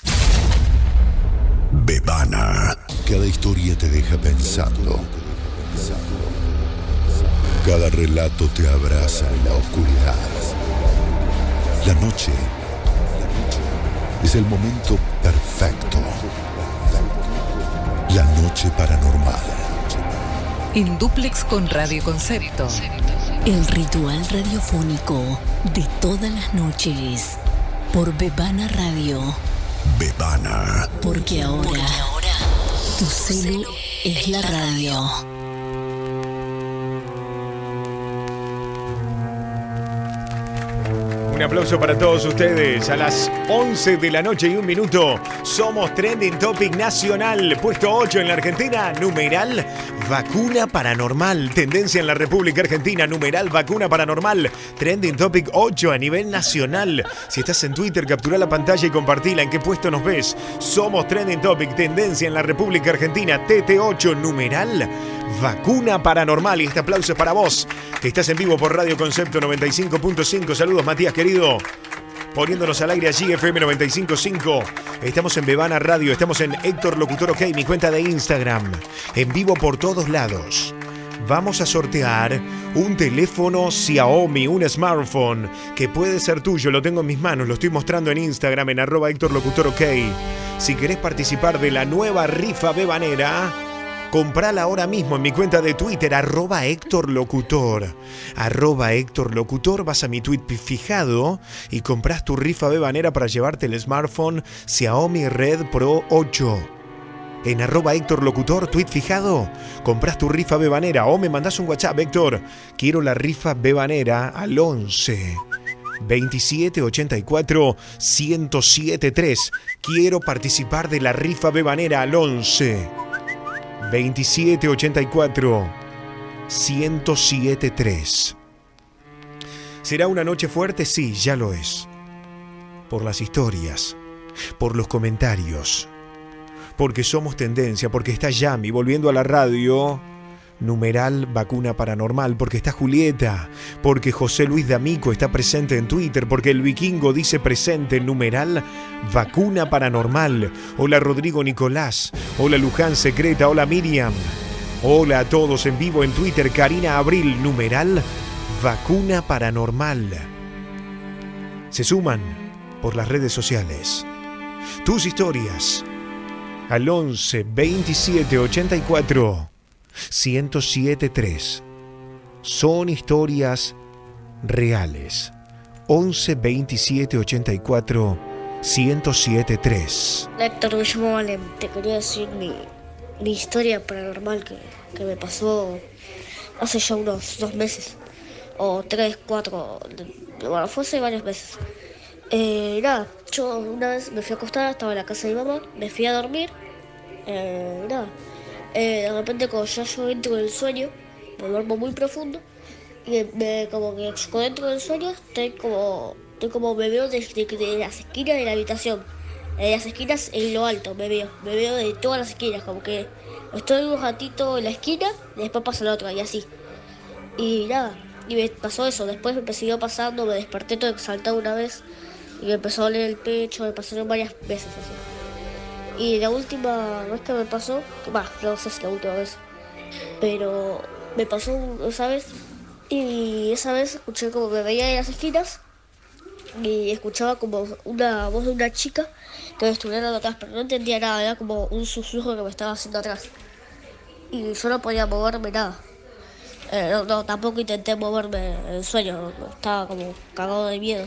Bebana. Cada historia te deja pensando. Cada relato te abraza en la oscuridad. La noche es el momento perfecto. La noche paranormal. En dúplex con Radio Concepto. El ritual radiofónico de todas las noches. Por Bebana Radio. Bebana. Porque ahora tu celu es la radio. Un aplauso para todos ustedes. A las 11 de la noche y 1 minuto somos Trending Topic Nacional. Puesto 8 en la Argentina, numeral vacuna paranormal. Tendencia en la República Argentina, numeral vacuna paranormal. Trending Topic 8 a nivel nacional. Si estás en Twitter, captura la pantalla y compartila. ¿En qué puesto nos ves? Somos Trending Topic, tendencia en la República Argentina, TT8, numeral vacuna paranormal. Y este aplauso es para vos, que estás en vivo por Radio Concepto 95.5. Saludos, Matías, querido. Poniéndonos al aire allí, FM 95.5. Estamos en Bebana Radio, estamos en Héctor Locutor OK, mi cuenta de Instagram. En vivo por todos lados. Vamos a sortear un teléfono Xiaomi, un smartphone que puede ser tuyo. Lo tengo en mis manos, lo estoy mostrando en Instagram en @HéctorLocutorOK. Si querés participar de la nueva rifa bebanera, comprala ahora mismo en mi cuenta de Twitter, @HéctorLocutor. @HéctorLocutor, vas a mi tweet fijado y compras tu rifa bebanera para llevarte el smartphone Xiaomi Red Pro 8. En @HéctorLocutor, tweet fijado, compras tu rifa bebanera o me mandás un WhatsApp, Héctor. Quiero la rifa bebanera al 11 27 84 1073. Quiero participar de la rifa bebanera al 11 27 84 1073. ¿Será una noche fuerte? Sí, ya lo es. Por las historias, por los comentarios, porque somos tendencia, porque está Yami volviendo a la radio, numeral vacuna paranormal, porque está Julieta, porque José Luis D'Amico está presente en Twitter, porque el vikingo dice presente, numeral vacuna paranormal. Hola Rodrigo Nicolás, hola Luján Secreta, hola Miriam, hola a todos en vivo en Twitter, Karina Abril, numeral vacuna paranormal. Se suman por las redes sociales tus historias al 11 27 84 1073. Son historias reales. 11 27 84 1073. Héctor, me llamo Valen. Te quería decir mi historia paranormal que me pasó hace ya unos 2 meses. O 3, 4. Bueno, fue hace varios meses. Nada, yo una vez me fui a acostar, estaba en la casa de mi mamá, me fui a dormir. De repente cuando ya yo entro en el sueño, me duermo muy profundo y como que yo dentro del sueño estoy como me veo desde las esquinas de la habitación, de las esquinas en lo alto, me veo de todas las esquinas, como que estoy un ratito en la esquina y después paso a la otra y así. Y nada, y me pasó eso, después me siguió pasando, me desperté todo exaltado una vez y me empezó a doler el pecho, me pasaron varias veces así. Y la última vez que me pasó, no sé si la última vez, pero me pasó esa vez, y esa vez escuché como me veía en las esquinas y escuchaba como una voz de una chica que me estuviera dando atrás, pero no entendía nada, era como un susurro que me estaba haciendo atrás. Y yo no podía moverme nada. Tampoco intenté moverme en el sueño, estaba como cagado de miedo.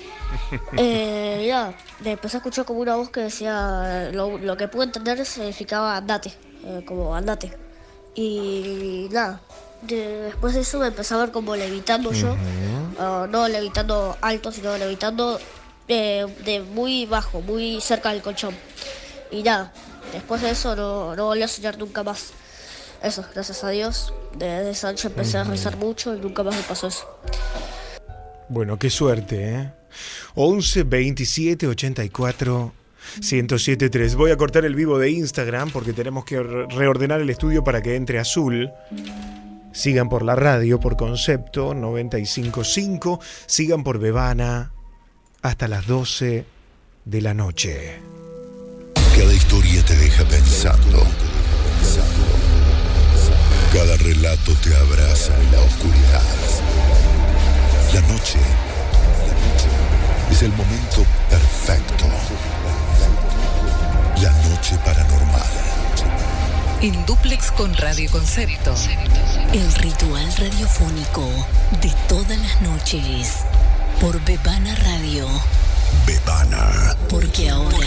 Ya, me empecé a escuchar como una voz que decía, lo que pude entender significaba andate, como andate. Y nada, después de eso me empecé a ver como levitando yo, no levitando alto, sino levitando de muy bajo, muy cerca del colchón. Y nada, Después de eso no volví a soñar nunca más. Eso, gracias a Dios. Desde esa noche empecé a rezar mucho y nunca más me pasó eso. Bueno, qué suerte, ¿eh? 11 27 84 1073. Voy a cortar el vivo de Instagram porque tenemos que reordenar el estudio para que entre azul. Sigan por la radio, por Concepto 95.5. Sigan por Bebana hasta las 12 de la noche. Cada historia te deja pensando. Cada relato te abraza en la oscuridad. La noche es el momento perfecto. La noche paranormal. En dúplex con Radio Concepto. El ritual radiofónico de todas las noches. Por Bebana Radio. Bebana. Porque ahora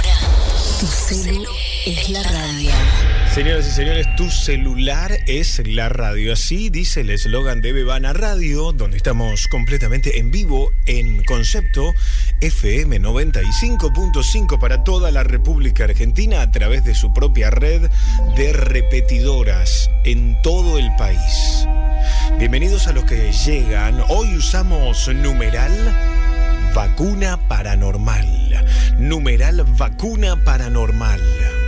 tu celu es la radio. Señoras y señores, tu celular es la radio. Así dice el eslogan de Bebana Radio, donde estamos completamente en vivo en Concepto FM 95.5 para toda la República Argentina a través de su propia red de repetidoras en todo el país. Bienvenidos a los que llegan. Hoy usamos numeral vacuna paranormal. Numeral vacuna paranormal.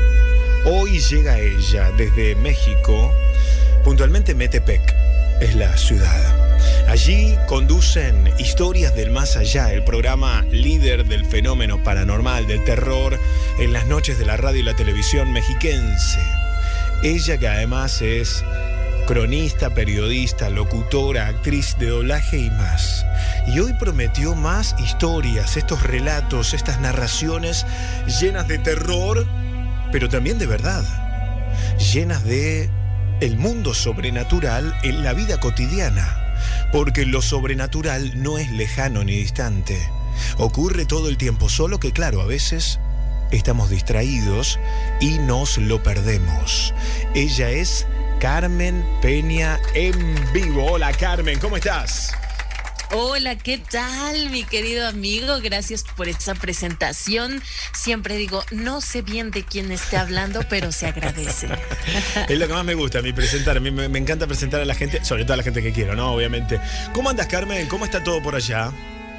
Hoy llega ella desde México, puntualmente Metepec, es la ciudad. Allí conducen Historias del Más Allá, el programa líder del fenómeno paranormal, del terror, en las noches de la radio y la televisión mexiquense. Ella, que además es cronista, periodista, locutora, actriz de doblaje y más. Y hoy prometió más historias, estos relatos, estas narraciones llenas de terror, pero también de verdad, llenas de el mundo sobrenatural en la vida cotidiana, porque lo sobrenatural no es lejano ni distante, ocurre todo el tiempo, solo que claro, a veces estamos distraídos y nos lo perdemos. Ella es Carmen Peña en vivo. Hola Carmen, ¿cómo estás? Hola, ¿qué tal, mi querido amigo? Gracias por esa presentación. Siempre digo, no sé bien de quién esté hablando, pero se agradece. Es lo que más me gusta, a mí presentar. A mí me encanta presentar a la gente, sobre todo a la gente que quiero, ¿no? Obviamente. ¿Cómo andas, Carmen? ¿Cómo está todo por allá?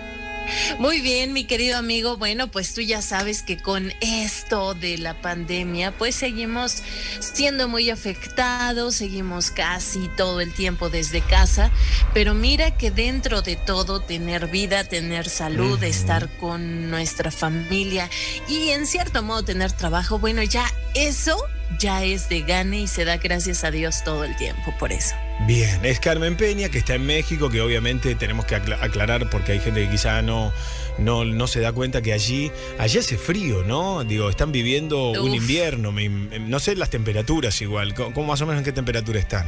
Muy bien, mi querido amigo. Bueno, pues tú ya sabes que con esto de la pandemia, pues seguimos siendo muy afectados, seguimos casi todo el tiempo desde casa, pero mira que dentro de todo, tener vida, tener salud, estar con nuestra familia y en cierto modo tener trabajo, bueno, ya eso ya es de gane y se da gracias a Dios todo el tiempo por eso. Bien, es Carmen Peña, que está en México, que obviamente tenemos que aclarar porque hay gente que quizá no se da cuenta que allí hace frío, ¿no? Digo, están viviendo un invierno, no sé las temperaturas igual, ¿cómo más o menos en qué temperatura están?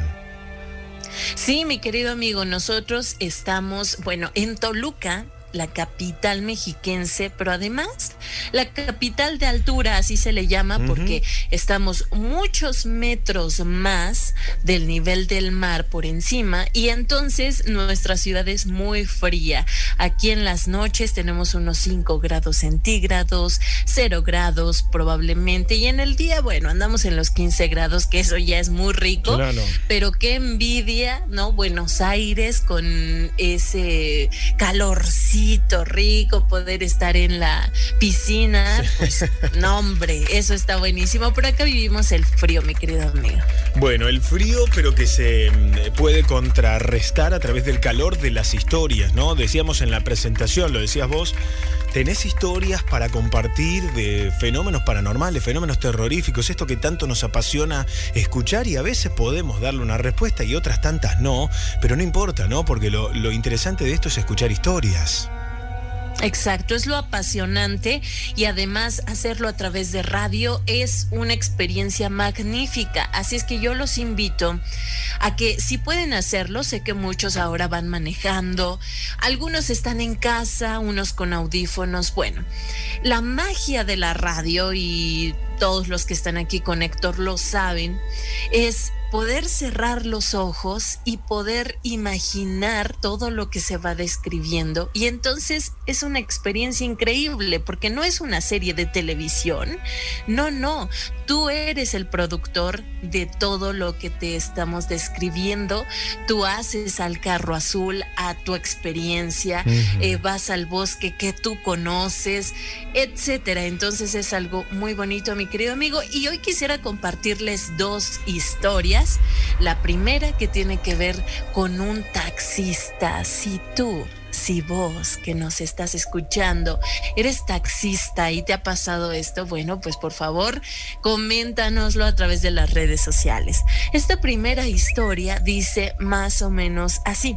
Sí, mi querido amigo, nosotros estamos, bueno, en Toluca, la capital mexiquense, pero además la capital de altura, así se le llama, porque estamos muchos metros más del nivel del mar por encima y entonces nuestra ciudad es muy fría. Aquí en las noches tenemos unos 5 grados centígrados, 0 grados probablemente, y en el día, bueno, andamos en los 15 grados, que eso ya es muy rico, claro. Pero qué envidia, ¿no? Buenos Aires con ese calorcito rico, poder estar en la piscina, pues no, hombre, eso está buenísimo. Por acá vivimos el frío, mi querido amigo. Bueno, el frío, pero que se puede contrarrestar a través del calor de las historias, ¿no? Decíamos en la presentación, lo decías vos, tenés historias para compartir de fenómenos paranormales, fenómenos terroríficos, esto que tanto nos apasiona escuchar y a veces podemos darle una respuesta y otras tantas no, pero no importa, ¿no? Porque lo interesante de esto es escuchar historias. Exacto, es lo apasionante y además hacerlo a través de radio es una experiencia magnífica, así es que yo los invito a que si pueden hacerlo, sé que muchos ahora van manejando, algunos están en casa, unos con audífonos, bueno, la magia de la radio y todos los que están aquí con Héctor lo saben, es poder cerrar los ojos y poder imaginar todo lo que se va describiendo. Y entonces es una experiencia increíble porque no es una serie de televisión. No, tú eres el productor de todo lo que te estamos describiendo. Tú haces al carro azul a tu experiencia, vas al bosque que tú conoces, etcétera. Entonces es algo muy bonito, mi querido amigo, y hoy quisiera compartirles dos historias. La primera que tiene que ver con un taxista. Si vos que nos estás escuchando eres taxista y te ha pasado esto, bueno, pues por favor, coméntanoslo a través de las redes sociales. Esta primera historia dice más o menos así.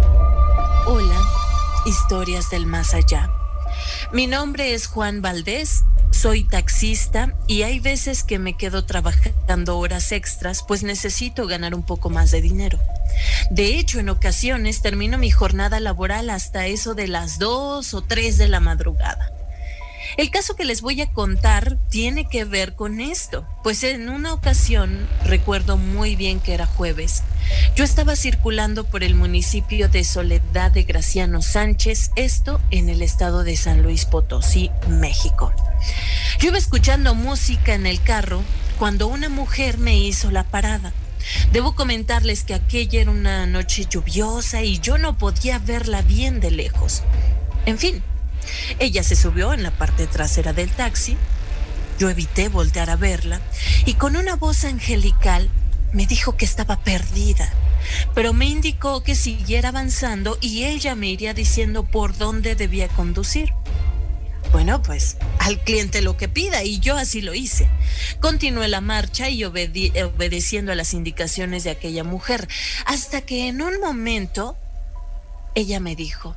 Hola, historias del más allá. Mi nombre es Juan Valdés, soy taxista y hay veces que me quedo trabajando horas extras, pues necesito ganar un poco más de dinero. De hecho, en ocasiones termino mi jornada laboral hasta eso de las 2 o 3 de la madrugada. El caso que les voy a contar tiene que ver con esto, pues en una ocasión, recuerdo muy bien que era jueves, yo estaba circulando por el municipio de Soledad de Graciano Sánchez, esto en el estado de San Luis Potosí, México. Yo iba escuchando música en el carro cuando una mujer me hizo la parada. Debo comentarles que aquella era una noche lluviosa y yo no podía verla bien de lejos. En fin, ella se subió en la parte trasera del taxi. Yo evité voltear a verla y con una voz angelical me dijo que estaba perdida, pero me indicó que siguiera avanzando y ella me iría diciendo por dónde debía conducir. Bueno, pues al cliente lo que pida, y yo así lo hice. Continué la marcha y obedeciendo a las indicaciones de aquella mujer, hasta que en un momento ella me dijo: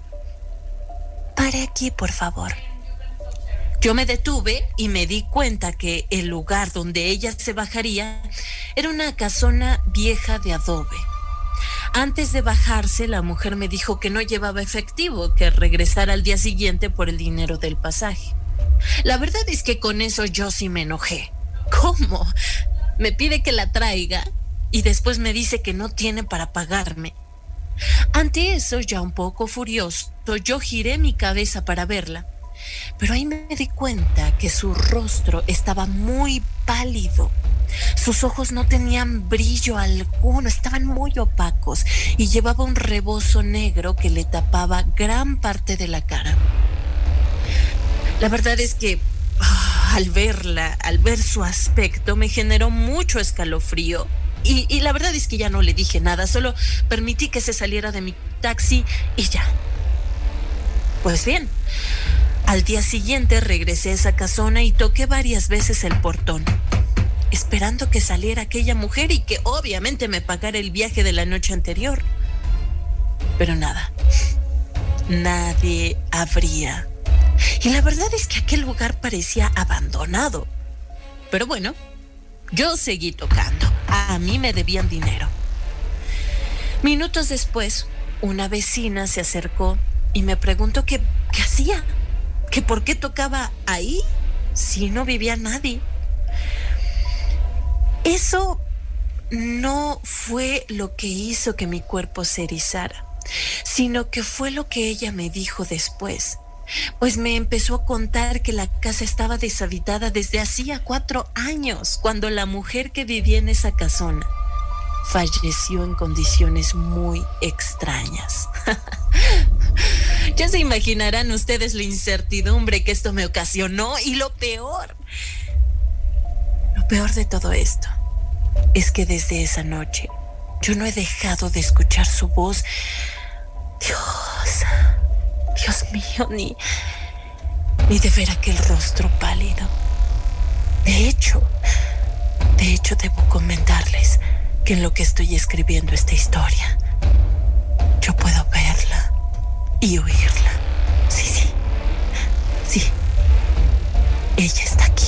pare aquí, por favor. Yo me detuve y me di cuenta que el lugar donde ella se bajaría era una casona vieja de adobe. Antes de bajarse, la mujer me dijo que no llevaba efectivo, que regresara al día siguiente por el dinero del pasaje. La verdad es que con eso yo sí me enojé. ¿Cómo? Me pide que la traiga y después me dice que no tiene para pagarme. Ante eso, ya un poco furioso, yo giré mi cabeza para verla, pero ahí me di cuenta que su rostro estaba muy pálido. Sus ojos no tenían brillo alguno, estaban muy opacos y llevaba un rebozo negro que le tapaba gran parte de la cara. La verdad es que al verla, al ver su aspecto, me generó mucho escalofrío. Y la verdad es que ya no le dije nada, solo permití que se saliera de mi taxi y ya. Pues bien, al día siguiente regresé a esa casona y toqué varias veces el portón, esperando que saliera aquella mujer y que obviamente me pagara el viaje de la noche anterior. Pero nada, nadie abría. Y la verdad es que aquel lugar parecía abandonado. Pero bueno, yo seguí tocando. A mí me debían dinero. Minutos después, una vecina se acercó y me preguntó qué hacía, que por qué tocaba ahí si no vivía nadie. Eso no fue lo que hizo que mi cuerpo se erizara, sino que fue lo que ella me dijo después. Pues me empezó a contar que la casa estaba deshabitada desde hacía 4 años, cuando la mujer que vivía en esa casona falleció en condiciones muy extrañas. Ya se imaginarán ustedes la incertidumbre que esto me ocasionó, y lo peor de todo esto es que desde esa noche yo no he dejado de escuchar su voz. Dios mío, ni de ver aquel rostro pálido. De hecho, debo comentarles que en lo que estoy escribiendo esta historia, yo puedo verla y oírla. Sí, ella está aquí.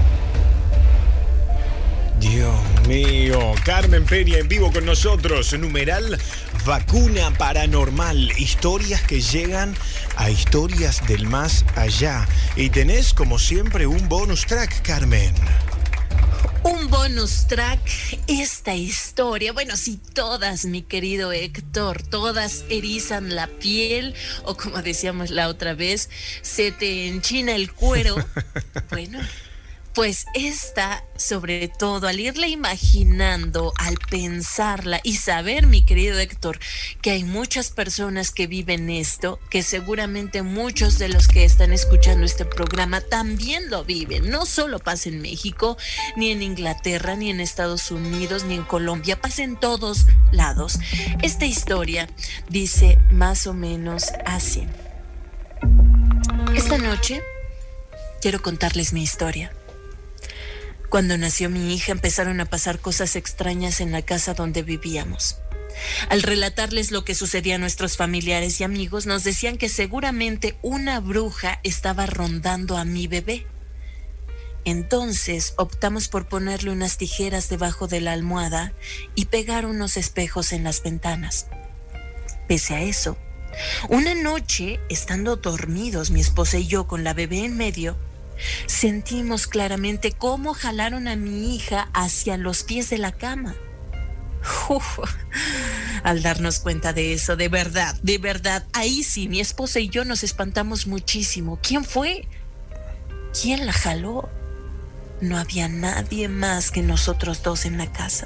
Dios mío, Carmen Peña en vivo con nosotros. Numeral Vacuna Paranormal. Historias que llegan a historias del más allá. Y tenés, como siempre, un bonus track, Carmen. Un bonus bonus track, esta historia, bueno, sí, todas, mi querido Héctor, todas erizan la piel, o como decíamos la otra vez, se te enchina el cuero. Bueno, pues esta, sobre todo, al irla imaginando, al pensarla y saber, mi querido Héctor, que hay muchas personas que viven esto, que seguramente muchos de los que están escuchando este programa también lo viven. No solo pasa en México, ni en Inglaterra, ni en Estados Unidos, ni en Colombia, pasa en todos lados. Esta historia dice más o menos así. Esta noche quiero contarles mi historia. Cuando nació mi hija empezaron a pasar cosas extrañas en la casa donde vivíamos. Al relatarles lo que sucedía a nuestros familiares y amigos, nos decían que seguramente una bruja estaba rondando a mi bebé. Entonces optamos por ponerle unas tijeras debajo de la almohada y pegar unos espejos en las ventanas. Pese a eso, una noche, estando dormidos mi esposa y yo con la bebé en medio, sentimos claramente cómo jalaron a mi hija hacia los pies de la cama. Al darnos cuenta de eso, de verdad, ahí sí, mi esposa y yo nos espantamos muchísimo. ¿Quién fue? ¿Quién la jaló? No había nadie más que nosotros dos en la casa.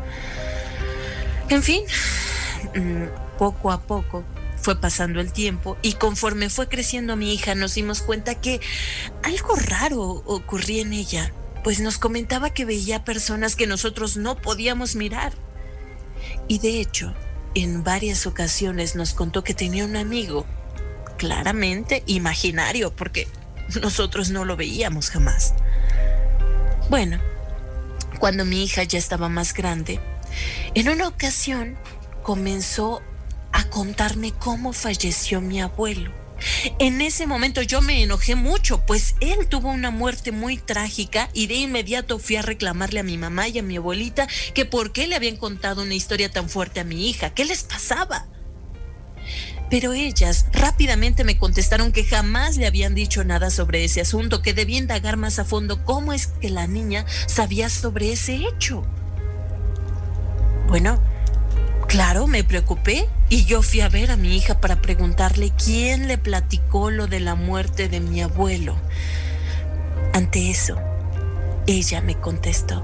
En fin, poco a poco fue pasando el tiempo y conforme fue creciendo mi hija nos dimos cuenta que algo raro ocurría en ella, pues nos comentaba que veía personas que nosotros no podíamos mirar. Y de hecho, en varias ocasiones nos contó que tenía un amigo, claramente imaginario, porque nosotros no lo veíamos jamás. Bueno, cuando mi hija ya estaba más grande, en una ocasión comenzó a contarme cómo falleció mi abuelo. En ese momento yo me enojé mucho, pues él tuvo una muerte muy trágica y de inmediato fui a reclamarle a mi mamá y a mi abuelita que por qué le habían contado una historia tan fuerte a mi hija, qué les pasaba. Pero ellas rápidamente me contestaron que jamás le habían dicho nada sobre ese asunto, que debía indagar más a fondo cómo es que la niña sabía sobre ese hecho. Bueno, claro, me preocupé y yo fui a ver a mi hija para preguntarle quién le platicó lo de la muerte de mi abuelo. Ante eso, ella me contestó: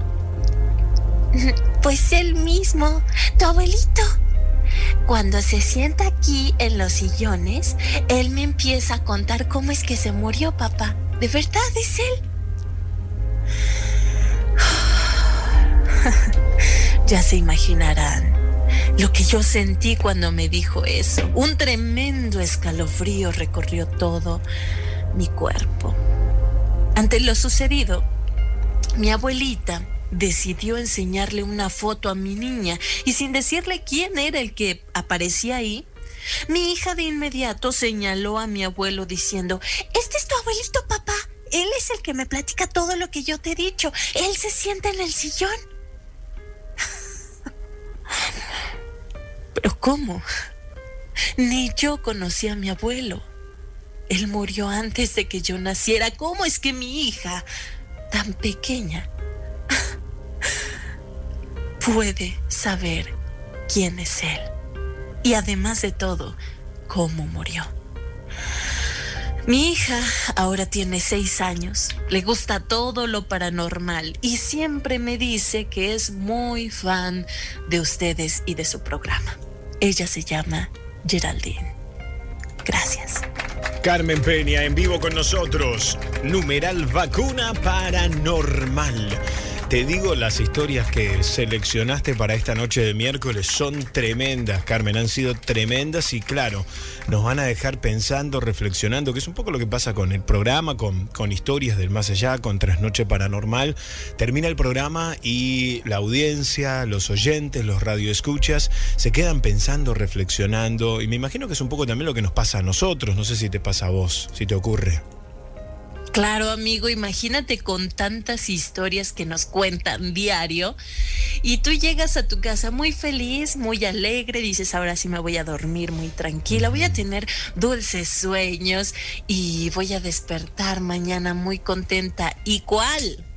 pues él mismo, tu abuelito. Cuando se sienta aquí en los sillones, él me empieza a contar cómo es que se murió, papá. ¿De verdad es él? Ya se imaginarán lo que yo sentí cuando me dijo eso. Un tremendo escalofrío recorrió todo mi cuerpo. Ante lo sucedido, mi abuelita decidió enseñarle una foto a mi niña y sin decirle quién era el que aparecía ahí, mi hija de inmediato señaló a mi abuelo diciendo: este es tu abuelito, papá. Él es el que me platica todo lo que yo te he dicho. Él se sienta en el sillón. ¿Pero cómo? Ni yo conocí a mi abuelo. Él murió antes de que yo naciera. ¿Cómo es que mi hija, tan pequeña, puede saber quién es él? Y además de todo, ¿cómo murió? Mi hija ahora tiene 6 años, le gusta todo lo paranormal y siempre me dice que es muy fan de ustedes y de su programa. Ella se llama Geraldine. Gracias. Carmen Peña en vivo con nosotros. Numeral Vacuna Paranormal. Te digo, las historias que seleccionaste para esta noche de miércoles son tremendas, Carmen, han sido tremendas y claro, nos van a dejar pensando, reflexionando, que es un poco lo que pasa con el programa, con historias del más allá, con Trasnoche Paranormal. Termina el programa y la audiencia, los oyentes, los radioescuchas, se quedan pensando, reflexionando y me imagino que es un poco también lo que nos pasa a nosotros, no sé si te pasa a vos, si te ocurre. Claro, amigo, imagínate con tantas historias que nos cuentan diario y tú llegas a tu casa muy feliz, muy alegre, dices ahora sí me voy a dormir muy tranquila, voy a tener dulces sueños y voy a despertar mañana muy contenta. ¿Y cuál?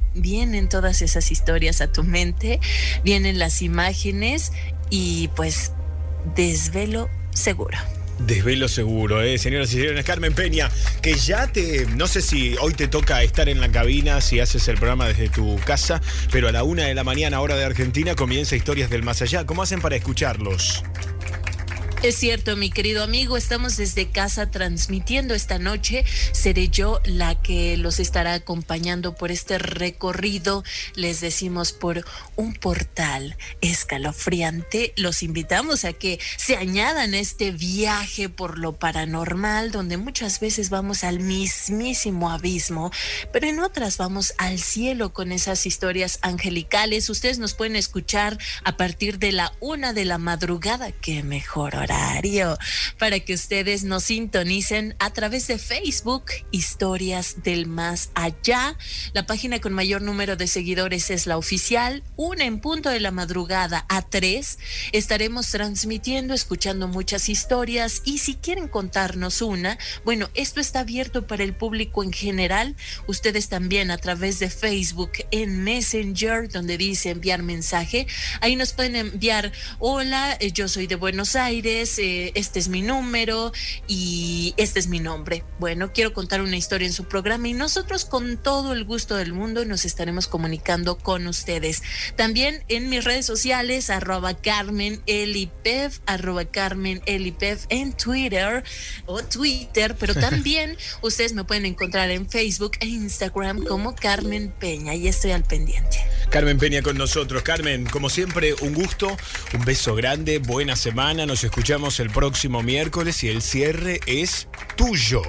vienen todas esas historias a tu mente, vienen las imágenes y pues desvelo seguro. Desvelo seguro, señoras y señores. Carmen Peña, que ya no sé si hoy te toca estar en la cabina, si haces el programa desde tu casa, pero a la 1 de la mañana, hora de Argentina, comienza Historias del Más Allá. ¿Cómo hacen para escucharlos? Es cierto, mi querido amigo, estamos desde casa transmitiendo esta noche. Seré yo la que los estará acompañando por este recorrido, les decimos, por un portal escalofriante. Los invitamos a que se añadan a este viaje por lo paranormal, donde muchas veces vamos al mismísimo abismo, pero en otras vamos al cielo con esas historias angelicales. Ustedes nos pueden escuchar a partir de la 1 de la madrugada, que mejor horario para que ustedes nos sintonicen a través de Facebook, Historias del Más Allá. La página con mayor número de seguidores es la oficial. 1 en punto de la madrugada a 3 estaremos transmitiendo, escuchando muchas historias, y si quieren contarnos una, bueno, esto está abierto para el público en general. Ustedes también a través de Facebook en Messenger, donde dice enviar mensaje, ahí nos pueden enviar: hola, yo soy de Buenos Aires, este es mi número y este es mi nombre. Bueno, quiero contar una historia en su programa, y nosotros con todo el gusto del mundo nos estaremos comunicando con ustedes. También en mis redes sociales, @CarmenElipev, @CarmenElipev en Twitter, pero también ustedes me pueden encontrar en Facebook e Instagram como Carmen Peña, y estoy al pendiente. Carmen Peña con nosotros. Carmen, como siempre, un gusto, un beso grande, buena semana, nos escuchamos el próximo miércoles y el cierre es tuyo.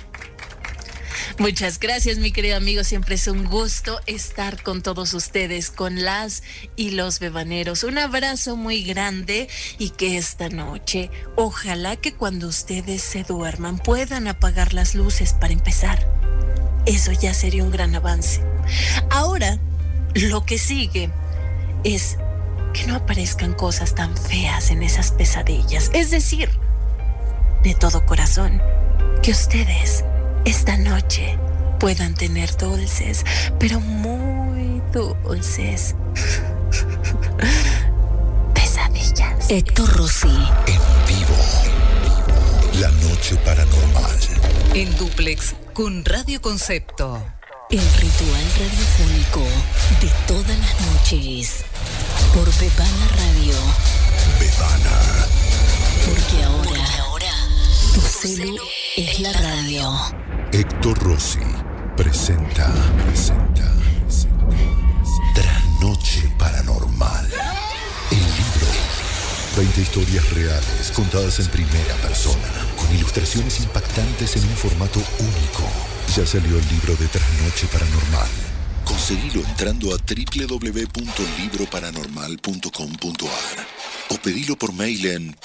Muchas gracias, mi querido amigo. Siempre es un gusto estar con todos ustedes, con las y los bebaneros. Un abrazo muy grande, y que esta noche, ojalá que cuando ustedes se duerman puedan apagar las luces para empezar. Eso ya sería un gran avance. Ahora, lo que sigue es que no aparezcan cosas tan feas en esas pesadillas. Es decir, de todo corazón, que ustedes esta noche puedan tener dulces, pero muy dulces pesadillas. Héctor Rossi. En vivo. La noche paranormal. En dúplex con Radio Concepto. El ritual radiofónico de todas las noches. Por Bebana Radio. Bebana. Porque ahora tu celu es la radio. Héctor Rossi presenta Trasnoche Paranormal. El libro. 20 historias reales contadas en primera persona, con ilustraciones impactantes en un formato único. Ya salió el libro de Trasnoche Paranormal. Conseguilo entrando a www.libroparanormal.com.ar o pedilo por mail en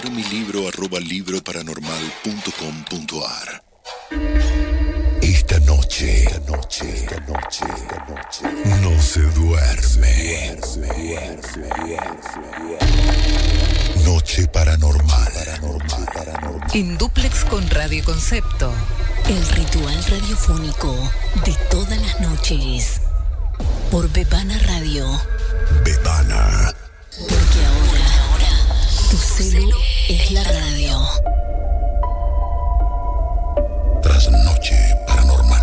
quieromilibro@libroparanormal.com.ar. Esta noche no se duerme. Noche paranormal. En dúplex con Radio Concepto. El ritual radiofónico de todas las noches. Por Bebana Radio. Bebana. Porque ahora tu celu es la radio. Trasnoche Paranormal.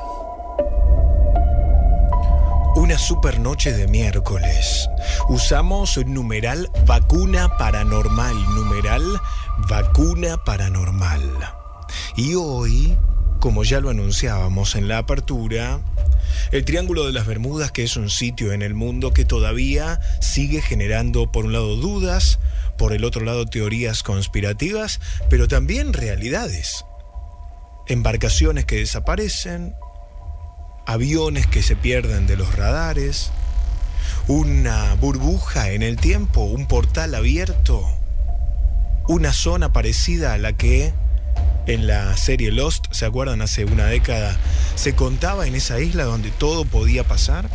Una super noche de miércoles. Usamos numeral vacuna paranormal. Numeral vacuna paranormal. Y hoy, como ya lo anunciábamos en la apertura, el Triángulo de las Bermudas, que es un sitio en el mundo que todavía sigue generando, por un lado, dudas, por el otro lado, teorías conspirativas, pero también realidades. Embarcaciones que desaparecen, aviones que se pierden de los radares, una burbuja en el tiempo, un portal abierto, una zona parecida a la que en la serie Lost, ¿se acuerdan? Hace una década se contaba en esa isla donde todo podía pasar.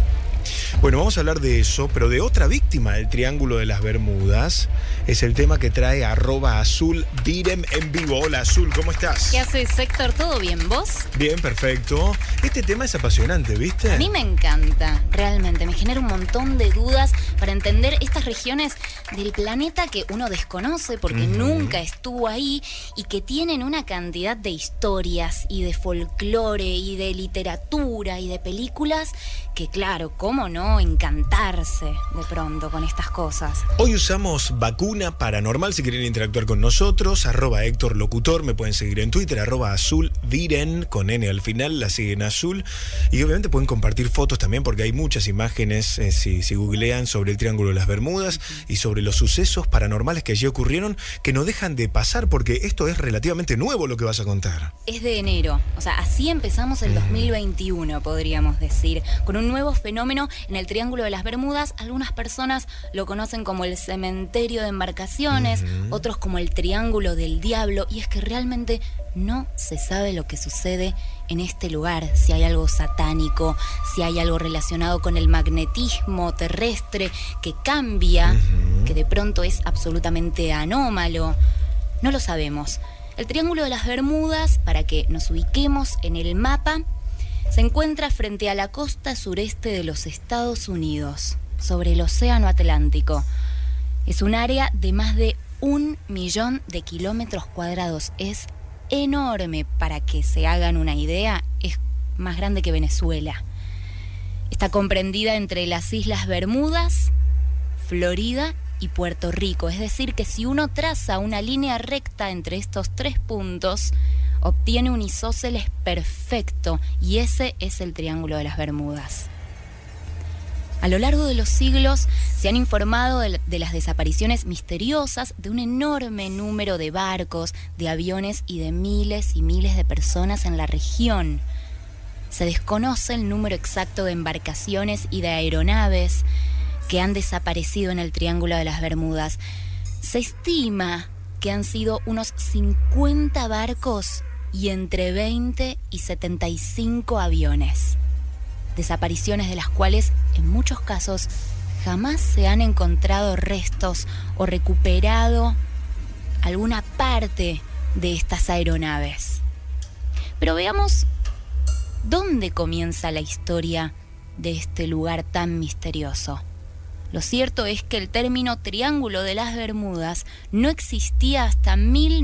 Bueno, vamos a hablar de eso, pero de otra víctima del Triángulo de las Bermudas. Es el tema que trae @azuldirem en vivo. Hola, Azul, ¿cómo estás? ¿Qué haces, Héctor? ¿Todo bien? ¿Vos? Bien, perfecto. Este tema es apasionante, ¿viste? A mí me encanta, realmente. Me genera un montón de dudas para entender estas regiones del planeta que uno desconoce porque nunca estuvo ahí y que tienen una cantidad de historias y de folclore y de literatura y de películas que, claro, cómo no encantarse de pronto con estas cosas. Hoy usamos Vacuna Paranormal. Si quieren interactuar con nosotros, @Héctor Locutor, me pueden seguir en Twitter, @azuldiren, con N al final, la siguen Azul. Y obviamente pueden compartir fotos también porque hay muchas imágenes, si googlean, sobre el Triángulo de las Bermudas y sobre los sucesos paranormales que allí ocurrieron, que no dejan de pasar porque esto es relativamente nuevo lo que vas a contar. Es de enero, o sea, así empezamos el 2021, podríamos decir, con un nuevo fenómeno en el Triángulo de las Bermudas. Algunas personas lo conocen como el cementerio de embarcaciones, otros como el Triángulo del Diablo, y es que realmente no se sabe lo que sucede en este lugar, si hay algo satánico, si hay algo relacionado con el magnetismo terrestre que cambia, que de pronto es absolutamente anómalo. No lo sabemos. El Triángulo de las Bermudas, para que nos ubiquemos en el mapa, se encuentra frente a la costa sureste de los Estados Unidos, sobre el Océano Atlántico. Es un área de más de 1 millón de kilómetros cuadrados. Es enorme, para que se hagan una idea, es más grande que Venezuela. Está comprendida entre las Islas Bermudas, Florida y Puerto Rico. Es decir, que si uno traza una línea recta entre estos 3 puntos, obtiene un isósceles perfecto, y ese es el Triángulo de las Bermudas. A lo largo de los siglos se han informado de las desapariciones misteriosas de un enorme número de barcos, de aviones y de miles y miles de personas en la región. Se desconoce el número exacto de embarcaciones y de aeronaves que han desaparecido en el Triángulo de las Bermudas. Se estima que han sido unos 50 barcos y entre 20 y 75 aviones. Desapariciones de las cuales, en muchos casos, jamás se han encontrado restos o recuperado alguna parte de estas aeronaves. Pero veamos dónde comienza la historia de este lugar tan misterioso. Lo cierto es que el término Triángulo de las Bermudas no existía hasta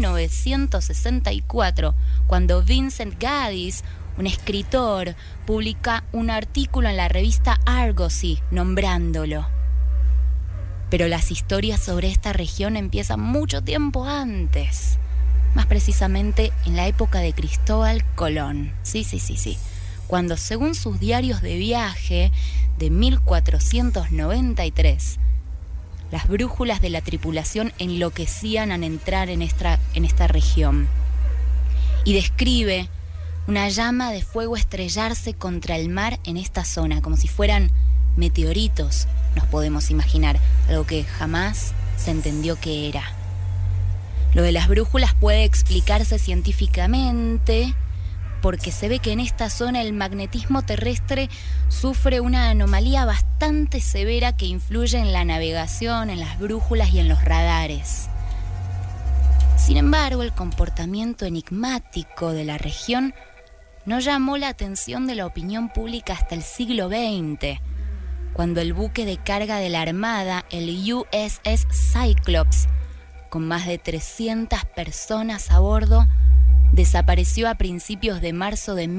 1964, cuando Vincent Gaddis, un escritor, publica un artículo en la revista Argosy nombrándolo. Pero las historias sobre esta región empiezan mucho tiempo antes, más precisamente en la época de Cristóbal Colón. Sí. Cuando, según sus diarios de viaje de 1493, las brújulas de la tripulación enloquecían al entrar en esta región. Y describe una llama de fuego estrellarse contra el mar en esta zona, como si fueran meteoritos, nos podemos imaginar, algo que jamás se entendió qué era. Lo de las brújulas puede explicarse científicamente, porque se ve que en esta zona el magnetismo terrestre sufre una anomalía bastante severa que influye en la navegación, en las brújulas y en los radares. Sin embargo, el comportamiento enigmático de la región no llamó la atención de la opinión pública hasta el siglo XX, cuando el buque de carga de la Armada, el USS Cyclops, con más de 300 personas a bordo, desapareció a principios de marzo de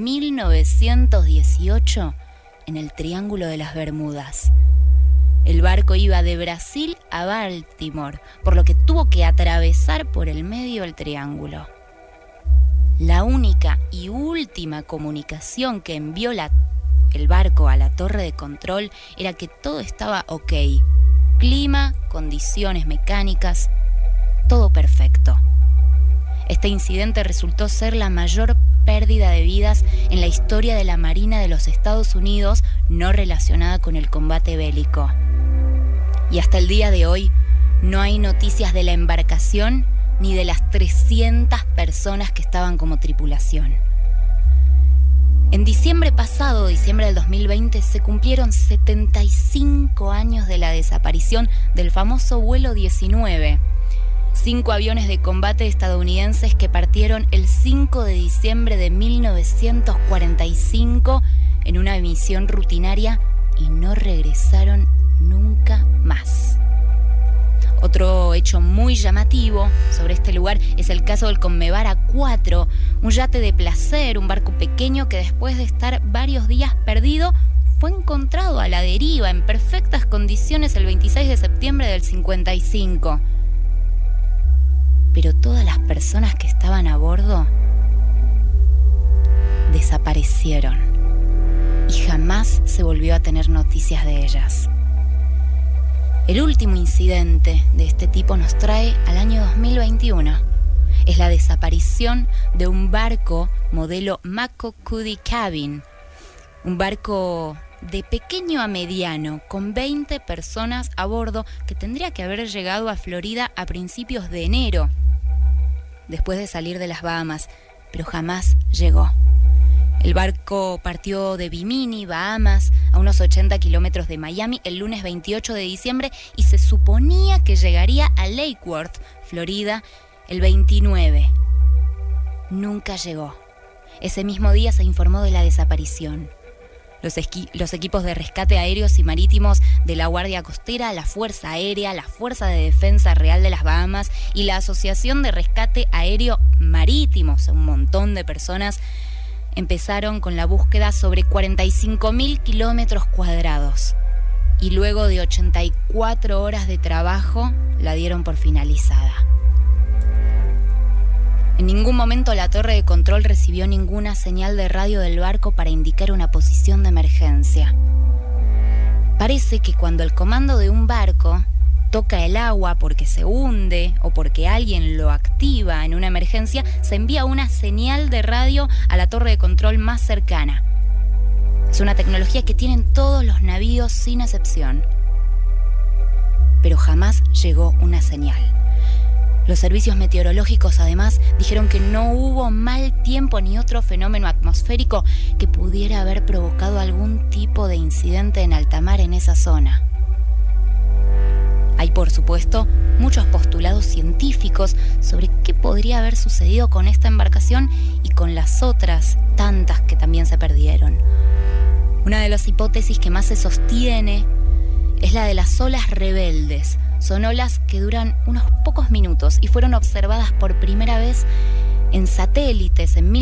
1918 en el Triángulo de las Bermudas. El barco iba de Brasil a Baltimore, por lo que tuvo que atravesar por el medio del triángulo. La única y última comunicación que envió el barco a la torre de control era que todo estaba ok. Clima, condiciones mecánicas, todo perfecto. Este incidente resultó ser la mayor pérdida de vidas en la historia de la Marina de los Estados Unidos, no relacionada con el combate bélico. Y hasta el día de hoy no hay noticias de la embarcación ni de las 300 personas que estaban como tripulación. En diciembre pasado, diciembre del 2020, se cumplieron 75 años de la desaparición del famoso vuelo 19. 5 aviones de combate estadounidenses que partieron el 5 de diciembre de 1945 en una misión rutinaria y no regresaron nunca más. Otro hecho muy llamativo sobre este lugar es el caso del Conmebara 4, un yate de placer, un barco pequeño que después de estar varios días perdido, fue encontrado a la deriva en perfectas condiciones el 26 de septiembre del 55. Pero todas las personas que estaban a bordo desaparecieron y jamás se volvió a tener noticias de ellas. El último incidente de este tipo nos trae al año 2021. Es la desaparición de un barco modelo Mako Cuddy Cabin, un barco de pequeño a mediano, con 20 personas a bordo, que tendría que haber llegado a Florida a principios de enero, después de salir de las Bahamas, pero jamás llegó. El barco partió de Bimini, Bahamas, a unos 80 kilómetros de Miami el lunes 28 de diciembre y se suponía que llegaría a Lake Worth, Florida, el 29. Nunca llegó. Ese mismo día se informó de la desaparición. Los equipos de rescate aéreos y marítimos de la Guardia Costera, la Fuerza Aérea, la Fuerza de Defensa Real de las Bahamas y la Asociación de Rescate Aéreo Marítimo, un montón de personas, empezaron con la búsqueda sobre 45.000 kilómetros cuadrados y luego de 84 horas de trabajo la dieron por finalizada. En ningún momento la torre de control recibió ninguna señal de radio del barco para indicar una posición de emergencia. Parece que cuando el comando de un barco toca el agua porque se hunde o porque alguien lo activa en una emergencia, se envía una señal de radio a la torre de control más cercana. Es una tecnología que tienen todos los navíos sin excepción. Pero jamás llegó una señal. Los servicios meteorológicos, además, dijeron que no hubo mal tiempo ni otro fenómeno atmosférico que pudiera haber provocado algún tipo de incidente en alta mar en esa zona. Hay, por supuesto, muchos postulados científicos sobre qué podría haber sucedido con esta embarcación y con las otras tantas que también se perdieron. Una de las hipótesis que más se sostiene es la de las olas rebeldes. Son olas que duran unos pocos minutos y fueron observadas por primera vez en satélites en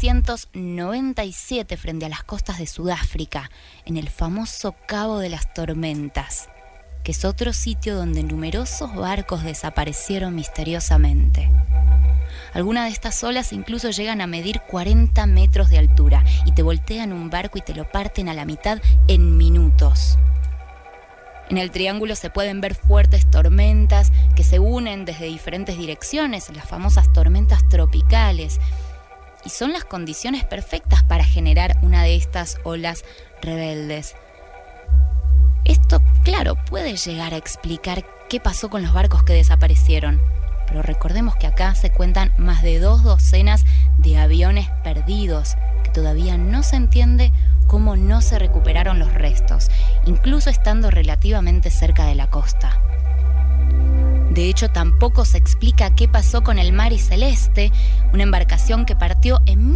1997 frente a las costas de Sudáfrica, en el famoso Cabo de las Tormentas, que es otro sitio donde numerosos barcos desaparecieron misteriosamente. Algunas de estas olas incluso llegan a medir 40 metros de altura y te voltean un barco y te lo parten a la mitad en minutos. En el triángulo se pueden ver fuertes tormentas que se unen desde diferentes direcciones, las famosas tormentas tropicales, y son las condiciones perfectas para generar una de estas olas rebeldes. Esto, claro, puede llegar a explicar qué pasó con los barcos que desaparecieron, pero recordemos que acá se cuentan más de 2 docenas de aviones perdidos, que todavía no se entiende cómo no se recuperaron los restos, incluso estando relativamente cerca de la costa. De hecho, tampoco se explica qué pasó con el Mary Celeste, una embarcación que partió en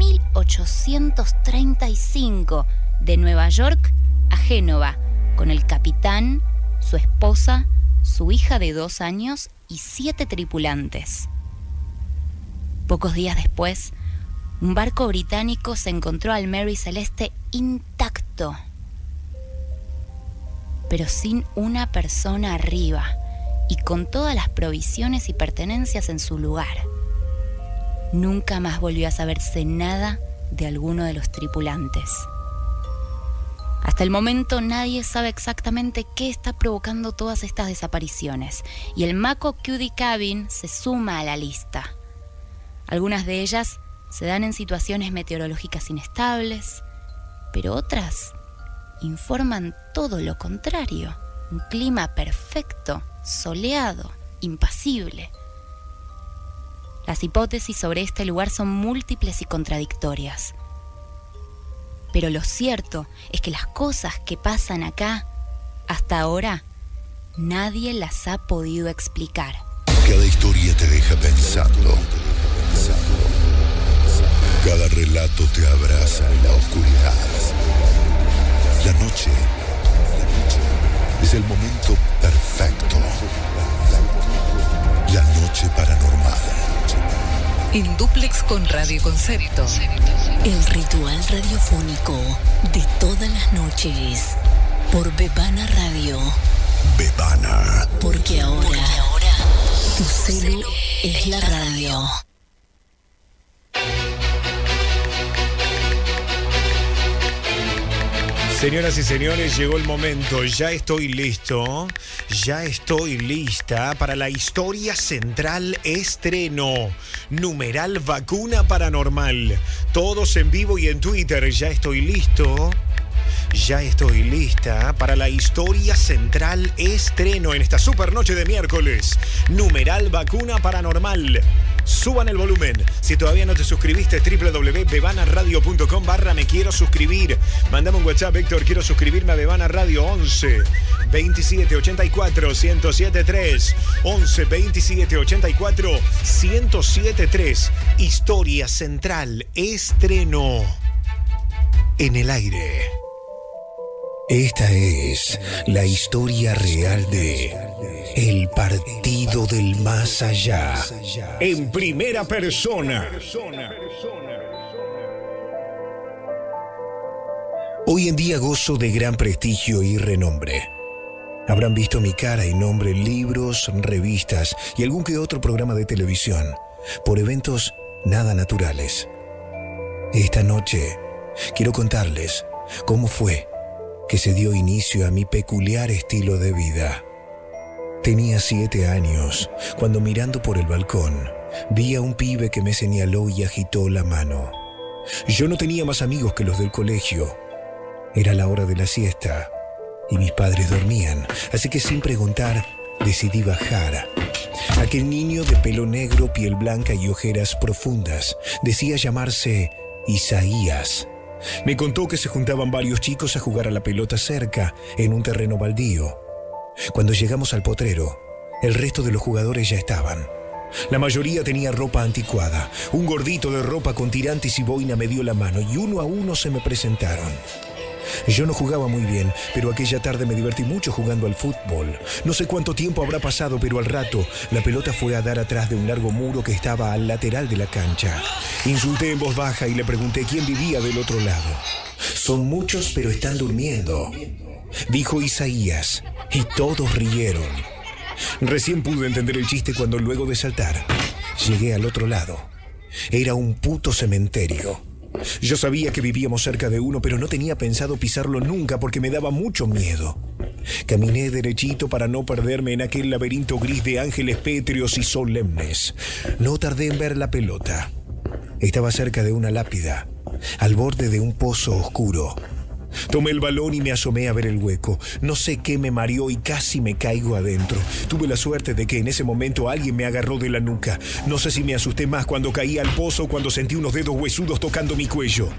1835 de Nueva York a Génova, con el capitán, su esposa, su hija de 2 años y 7 tripulantes. Pocos días después, un barco británico se encontró al Mary Celeste intacto, pero sin una persona arriba y con todas las provisiones y pertenencias en su lugar. Nunca más volvió a saberse nada de alguno de los tripulantes. Hasta el momento nadie sabe exactamente qué está provocando todas estas desapariciones, y el Mako Cuddy Cabin se suma a la lista. Algunas de ellas se dan en situaciones meteorológicas inestables, pero otras informan todo lo contrario, un clima perfecto, soleado, impasible. Las hipótesis sobre este lugar son múltiples y contradictorias. Pero lo cierto es que las cosas que pasan acá, hasta ahora, nadie las ha podido explicar. Cada historia te deja pensando. Cada relato te abraza en la oscuridad. La noche es el momento perfecto. La noche paranormal. En dúplex con Radio Concepto. El ritual radiofónico de todas las noches. Por Bebana Radio. Bebana. Porque ahora tu celu es la radio. Señoras y señores, llegó el momento. Ya estoy listo. Ya estoy lista para la historia central estreno. Numeral Vacuna Paranormal. Todos en vivo y en Twitter. Ya estoy listo. Ya estoy lista para la historia central estreno en esta super noche de miércoles. Numeral Vacuna Paranormal. Suban el volumen. Si todavía no te suscribiste, www.bebanaradio.com/me quiero suscribir. Mándame un WhatsApp, Héctor, quiero suscribirme a Bebana Radio. 11 27 84 1073. 11 27 84 1073. Historia central estreno en el aire. Esta es la historia real de El Partido del Más Allá, en primera persona. Hoy en día gozo de gran prestigio y renombre. Habrán visto mi cara y nombre en libros, revistas y algún que otro programa de televisión, por eventos nada naturales. Esta noche quiero contarles cómo fue que se dio inicio a mi peculiar estilo de vida. Tenía 7 años cuando, mirando por el balcón, vi a un pibe que me señaló y agitó la mano. Yo no tenía más amigos que los del colegio. Era la hora de la siesta y mis padres dormían, así que sin preguntar decidí bajar. Aquel niño de pelo negro, piel blanca y ojeras profundas decía llamarse Isaías. Me contó que se juntaban varios chicos a jugar a la pelota cerca, en un terreno baldío. Cuando llegamos al potrero, el resto de los jugadores ya estaban. La mayoría tenía ropa anticuada. Un gordito de ropa con tirantes y boina me dio la mano y uno a uno se me presentaron. Yo no jugaba muy bien, pero aquella tarde me divertí mucho jugando al fútbol. No sé cuánto tiempo habrá pasado, pero al rato la pelota fue a dar atrás de un largo muro que estaba al lateral de la cancha. Insulté en voz baja y le pregunté quién vivía del otro lado. Son muchos, pero están durmiendo, dijo Isaías, y todos rieron. Recién pude entender el chiste cuando, luego de saltar, llegué al otro lado. Era un puto cementerio. Yo sabía que vivíamos cerca de uno, pero no tenía pensado pisarlo nunca porque me daba mucho miedo. Caminé derechito para no perderme en aquel laberinto gris de ángeles pétreos y solemnes. No tardé en ver la pelota. Estaba cerca de una lápida, al borde de un pozo oscuro. Tomé el balón y me asomé a ver el hueco. No sé qué me mareó y casi me caigo adentro. Tuve la suerte de que en ese momento alguien me agarró de la nuca. No sé si me asusté más cuando caí al pozo o cuando sentí unos dedos huesudos tocando mi cuello.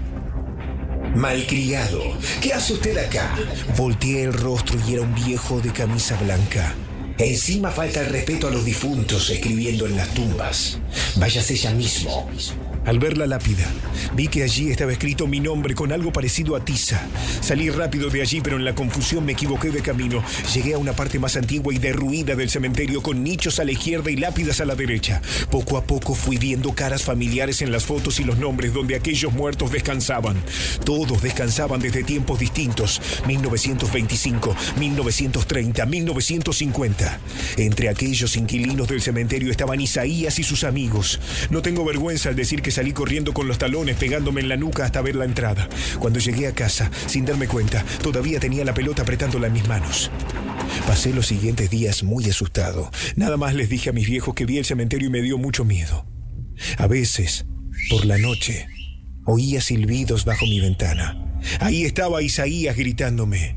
Malcriado, ¿qué hace usted acá? Volteé el rostro y era un viejo de camisa blanca. Encima falta el respeto a los difuntos, escribiendo en las tumbas. Váyase ya mismo. Al ver la lápida, vi que allí estaba escrito mi nombre con algo parecido a tiza. Salí rápido de allí, pero en la confusión me equivoqué de camino. Llegué a una parte más antigua y derruida del cementerio, con nichos a la izquierda y lápidas a la derecha. Poco a poco fui viendo caras familiares en las fotos y los nombres donde aquellos muertos descansaban. Todos descansaban desde tiempos distintos: 1925, 1930, 1950. Entre aquellos inquilinos del cementerio estaban Isaías y sus amigos. No tengo vergüenza al decir que salí corriendo con los talones pegándome en la nuca hasta ver la entrada. Cuando llegué a casa, sin darme cuenta, todavía tenía la pelota apretándola en mis manos. Pasé los siguientes días muy asustado. Nada más les dije a mis viejos que vi el cementerio y me dio mucho miedo. A veces, por la noche, oía silbidos bajo mi ventana. Ahí estaba Isaías gritándome: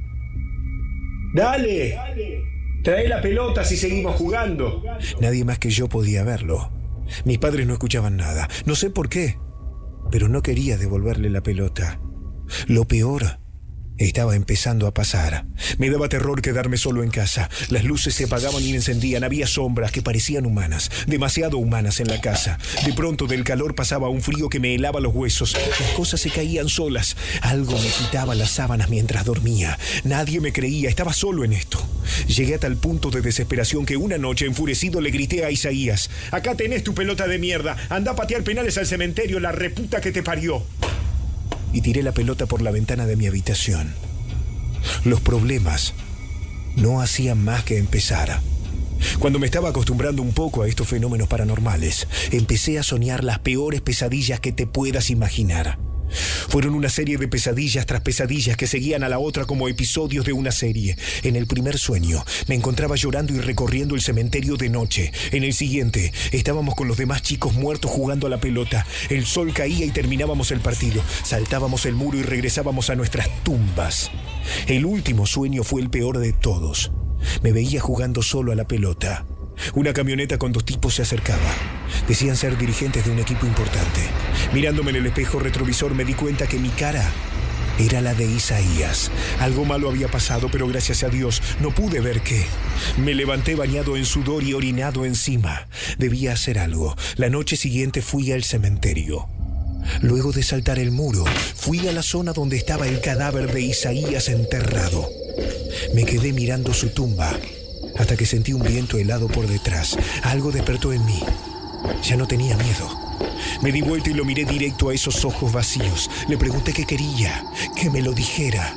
¡Dale! ¡Trae la pelota si seguimos jugando! Nadie más que yo podía verlo. Mis padres no escuchaban nada. No sé por qué, pero no quería devolverle la pelota. Lo peor estaba empezando a pasar. Me daba terror quedarme solo en casa. Las luces se apagaban y encendían. Había sombras que parecían humanas, demasiado humanas en la casa. De pronto del calor pasaba un frío que me helaba los huesos. Las cosas se caían solas. Algo me quitaba las sábanas mientras dormía. Nadie me creía, estaba solo en esto. Llegué a tal punto de desesperación que una noche, enfurecido, le grité a Isaías: acá tenés tu pelota de mierda, anda a patear penales al cementerio, la reputa que te parió. Y tiré la pelota por la ventana de mi habitación. Los problemas no hacían más que empezar. Cuando me estaba acostumbrando un poco a estos fenómenos paranormales, empecé a soñar las peores pesadillas que te puedas imaginar. Fueron una serie de pesadillas tras pesadillas que seguían a la otra como episodios de una serie. En el primer sueño me encontraba llorando y recorriendo el cementerio de noche. En el siguiente estábamos con los demás chicos muertos jugando a la pelota. El sol caía y terminábamos el partido. Saltábamos el muro y regresábamos a nuestras tumbas. El último sueño fue el peor de todos. Me veía jugando solo a la pelota. Una camioneta con 2 tipos se acercaba. Decían ser dirigentes de un equipo importante. Mirándome en el espejo retrovisor me di cuenta que mi cara era la de Isaías. Algo malo había pasado, pero gracias a Dios no pude ver qué. Me levanté bañado en sudor y orinado encima. Debía hacer algo. La noche siguiente fui al cementerio. Luego de saltar el muro, fui a la zona donde estaba el cadáver de Isaías enterrado. Me quedé mirando su tumba hasta que sentí un viento helado por detrás. Algo despertó en mí. Ya no tenía miedo. Me di vuelta y lo miré directo a esos ojos vacíos. Le pregunté qué quería, que me lo dijera.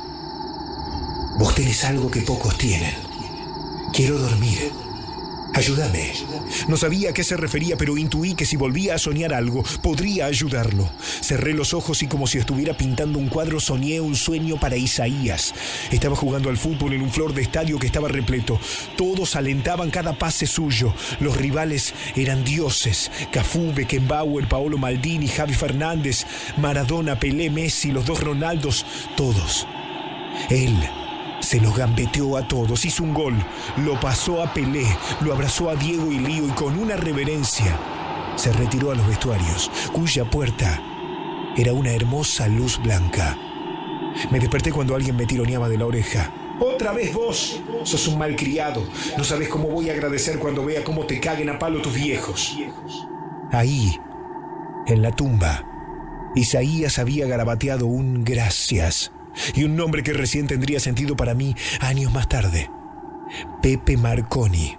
Vos tenés algo que pocos tienen. Quiero dormir. Ayúdame. No sabía a qué se refería, pero intuí que si volvía a soñar algo, podría ayudarlo. Cerré los ojos y como si estuviera pintando un cuadro, soñé un sueño para Isaías. Estaba jugando al fútbol en un flor de estadio que estaba repleto. Todos alentaban cada pase suyo. Los rivales eran dioses. Cafú, Beckenbauer, Paolo Maldini, Javi Fernández, Maradona, Pelé, Messi, los 2 Ronaldos, todos. Él se los gambeteó a todos, hizo un gol, lo pasó a Pelé, lo abrazó a Diego y Lío y con una reverencia se retiró a los vestuarios, cuya puerta era una hermosa luz blanca. Me desperté cuando alguien me tironeaba de la oreja. ¡Otra vez vos! Sos un malcriado. No sabés cómo voy a agradecer cuando vea cómo te caguen a palo tus viejos. Ahí, en la tumba, Isaías había garabateado un gracias. Y un nombre que recién tendría sentido para mí años más tarde: Pepe Marconi.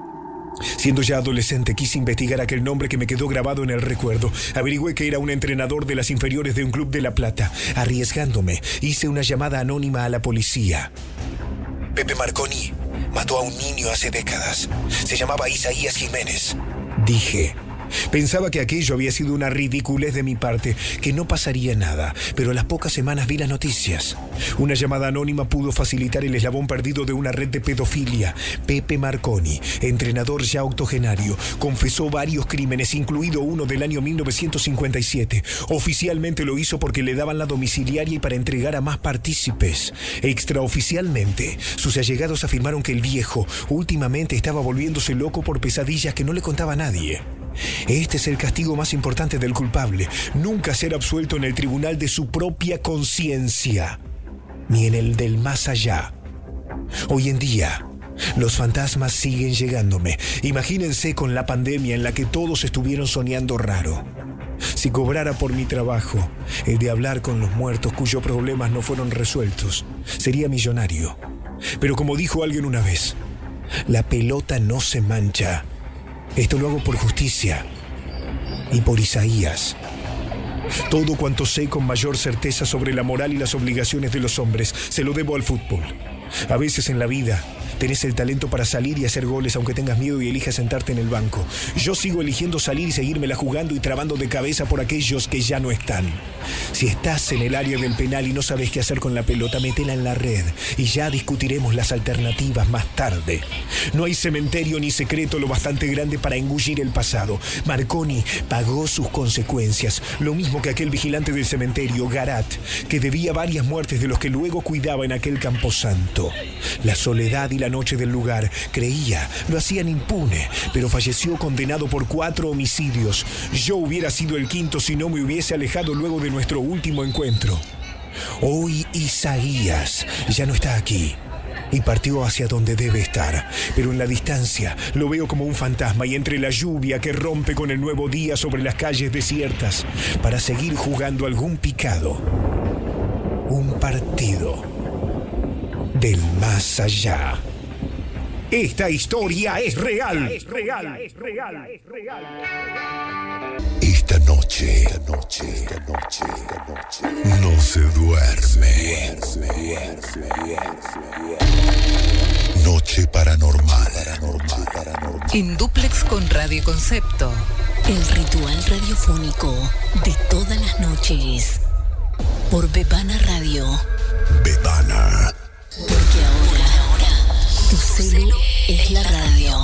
Siendo ya adolescente, quise investigar aquel nombre que me quedó grabado en el recuerdo. Averigüé que era un entrenador de las inferiores de un club de La Plata. Arriesgándome, hice una llamada anónima a la policía. Pepe Marconi mató a un niño hace décadas. Se llamaba Isaías Jiménez, dije. Pensaba que aquello había sido una ridiculez de mi parte, que no pasaría nada, pero a las pocas semanas vi las noticias. Una llamada anónima pudo facilitar el eslabón perdido de una red de pedofilia. Pepe Marconi, entrenador ya octogenario, confesó varios crímenes, incluido uno del año 1957. Oficialmente lo hizo porque le daban la domiciliaria y para entregar a más partícipes. Extraoficialmente, sus allegados afirmaron que el viejo últimamente estaba volviéndose loco por pesadillas que no le contaba a nadie. Este es el castigo más importante del culpable: nunca ser absuelto en el tribunal de su propia conciencia, ni en el del más allá. Hoy en día, los fantasmas siguen llegándome. Imagínense con la pandemia en la que todos estuvieron soñando raro. Si cobrara por mi trabajo, el de hablar con los muertos cuyos problemas no fueron resueltos, sería millonario. Pero como dijo alguien una vez, la pelota no se mancha. Esto lo hago por justicia y por Isaías. Todo cuanto sé con mayor certeza sobre la moral y las obligaciones de los hombres, se lo debo al fútbol. A veces en la vida tenés el talento para salir y hacer goles aunque tengas miedo y elijas sentarte en el banco. Yo sigo eligiendo salir y seguírmela jugando y trabando de cabeza por aquellos que ya no están. Si estás en el área del penal y no sabes qué hacer con la pelota, métela en la red y ya discutiremos las alternativas más tarde. No hay cementerio ni secreto lo bastante grande para engullir el pasado. Marconi pagó sus consecuencias, lo mismo que aquel vigilante del cementerio, Garat, que debía varias muertes de los que luego cuidaba en aquel camposanto. La soledad y la noche del lugar, creía, lo hacían impune, pero falleció condenado por 4 homicidios. Yo hubiera sido el 5º si no me hubiese alejado luego de nuestro último encuentro. Hoy Isaías ya no está aquí y partió hacia donde debe estar, pero en la distancia lo veo como un fantasma y entre la lluvia que rompe con el nuevo día sobre las calles desiertas para seguir jugando algún picado, un partido del más allá. Esta historia es real. Esta noche no se duerme. Noche paranormal. En dúplex con Radio Concepto. El ritual radiofónico de todas las noches. Por Bebana Radio. Bebana. Porque ahora tu celu es la radio.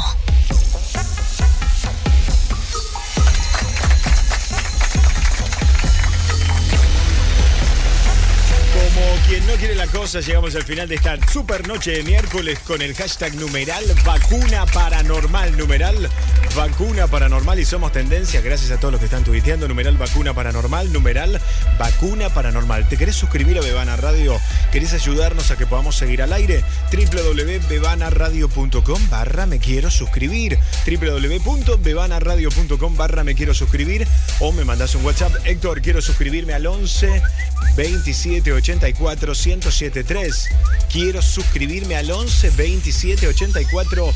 Como quien no quiere la cosa, llegamos al final de esta super noche de miércoles con el hashtag numeral vacuna paranormal, numeral vacuna paranormal, y somos tendencia gracias a todos los que están tuiteando, numeral vacuna paranormal, numeral vacuna paranormal. ¿Te querés suscribir a Bebana Radio? ¿Querés ayudarnos a que podamos seguir al aire? www.bebanaradio.com/me quiero suscribir, www.bebanaradio.com/me quiero suscribir, o me mandás un WhatsApp: Héctor, quiero suscribirme al 11 27 84 1073. Quiero suscribirme al 11 27 84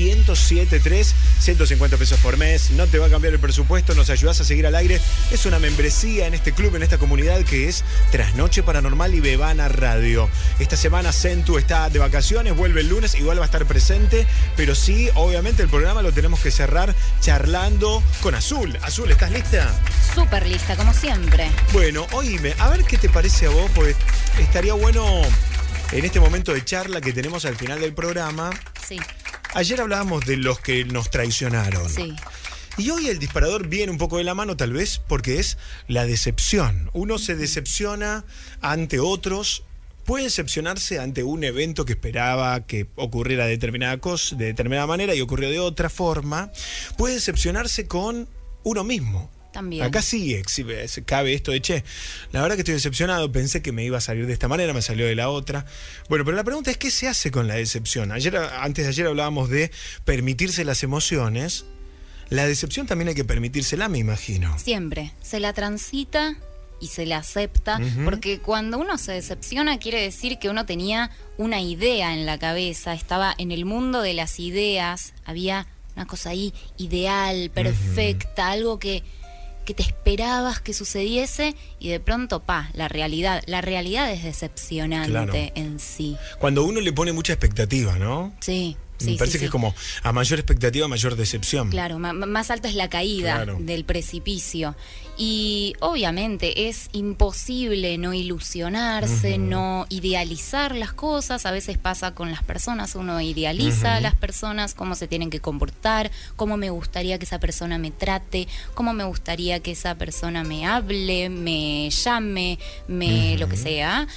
1073. 150 pesos por mes, no te va a cambiar el presupuesto, nos ayudás a seguir al aire. Es una membresía en este club, en esta comunidad que es Trasnoche Paranormal y Bebana Radio. Esta semana Centu está de vacaciones, vuelve el lunes, igual va a estar presente, pero sí, obviamente el programa lo tenemos que cerrar charlando con Azul. Azul, ¿estás lista? Súper lista, como siempre. Bueno, oíme, a ver qué te parece a vos, porque estaría bueno en este momento de charla que tenemos al final del programa. Sí. Ayer hablábamos de los que nos traicionaron. Sí. Y hoy el disparador viene un poco de la mano, tal vez, porque es la decepción. Uno se decepciona ante otros, puede decepcionarse ante un evento que esperaba que ocurriera de determinada manera y ocurrió de otra forma. Puede decepcionarse con uno mismo. También. Acá sí cabe esto de, che, la verdad que estoy decepcionado, pensé que me iba a salir de esta manera, me salió de la otra. Bueno, pero la pregunta es, ¿qué se hace con la decepción? Antes de ayer hablábamos de permitirse las emociones. La decepción también hay que permitírsela, me imagino. Siempre. Se la transita y se la acepta, porque cuando uno se decepciona quiere decir que uno tenía una idea en la cabeza, estaba en el mundo de las ideas, había una cosa ahí ideal, perfecta, algo que te esperabas que sucediese y de pronto, la realidad es decepcionante en sí. Cuando uno le pone mucha expectativa, ¿no? Sí. Me parece que es como a mayor expectativa, mayor decepción. Claro, más alta es la caída del precipicio. Y obviamente es imposible no ilusionarse, no idealizar las cosas. A veces pasa con las personas, uno idealiza a las personas, cómo se tienen que comportar, cómo me gustaría que esa persona me trate, cómo me gustaría que esa persona me hable, me llame, lo que sea.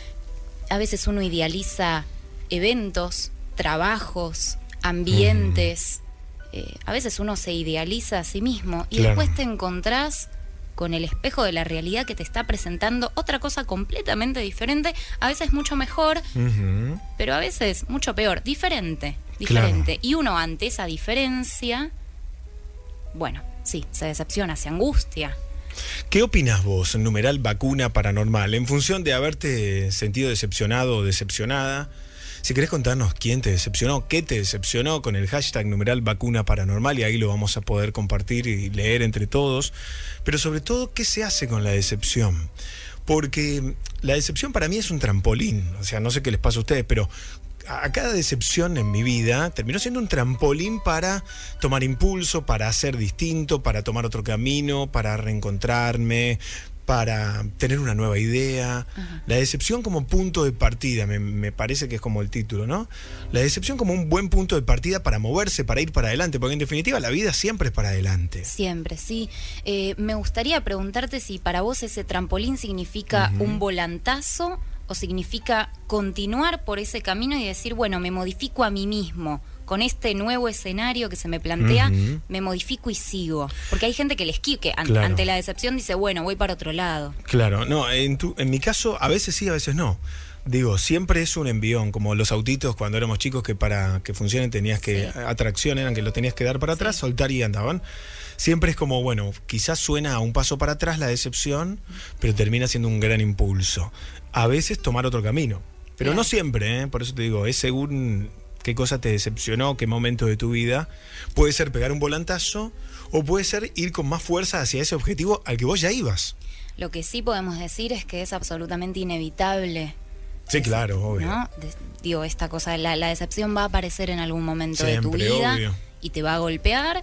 A veces uno idealiza eventos, trabajos, ambientes. A veces uno se idealiza a sí mismo y después te encontrás con el espejo de la realidad que te está presentando otra cosa completamente diferente, a veces mucho mejor, pero a veces mucho peor, diferente. Y uno ante esa diferencia, se decepciona, se angustia. ¿Qué opinás vos, numeral vacuna paranormal, en función de haberte sentido decepcionado o decepcionada? Si querés contarnos quién te decepcionó, qué te decepcionó, con el hashtag numeral vacuna paranormal, y ahí lo vamos a poder compartir y leer entre todos. Pero sobre todo, ¿qué se hace con la decepción? Porque la decepción para mí es un trampolín. O sea, no sé qué les pasa a ustedes, pero a cada decepción en mi vida terminó siendo un trampolín para tomar impulso, para hacer distinto, para tomar otro camino, para reencontrarme, para tener una nueva idea. La decepción como punto de partida, me parece que es como el título, ¿no? La decepción como un buen punto de partida para moverse, para ir para adelante, porque en definitiva la vida siempre es para adelante. Siempre, sí. Me gustaría preguntarte si para vos ese trampolín significa un volantazo o significa continuar por ese camino y decir, bueno, me modifico a mí mismo con este nuevo escenario que se me plantea, me modifico y sigo. Porque hay gente que ante la decepción dice, bueno, voy para otro lado. Claro, no, en mi caso a veces sí, a veces no. Digo, siempre es un envión, como los autitos cuando éramos chicos que para que funcionen tenías que, atracción eran que lo tenías que dar para atrás, soltar y andaban. Siempre es como, bueno, quizás suena a un paso para atrás la decepción, pero termina siendo un gran impulso. A veces tomar otro camino, pero no siempre, por eso te digo, es según qué cosa te decepcionó, qué momento de tu vida. Puede ser pegar un volantazo o puede ser ir con más fuerza hacia ese objetivo al que vos ya ibas. Lo que sí podemos decir es que es absolutamente inevitable. Sí, claro, obvio. ¿No? Digo, esta cosa, la decepción va a aparecer en algún momento de tu vida, obvio, y te va a golpear,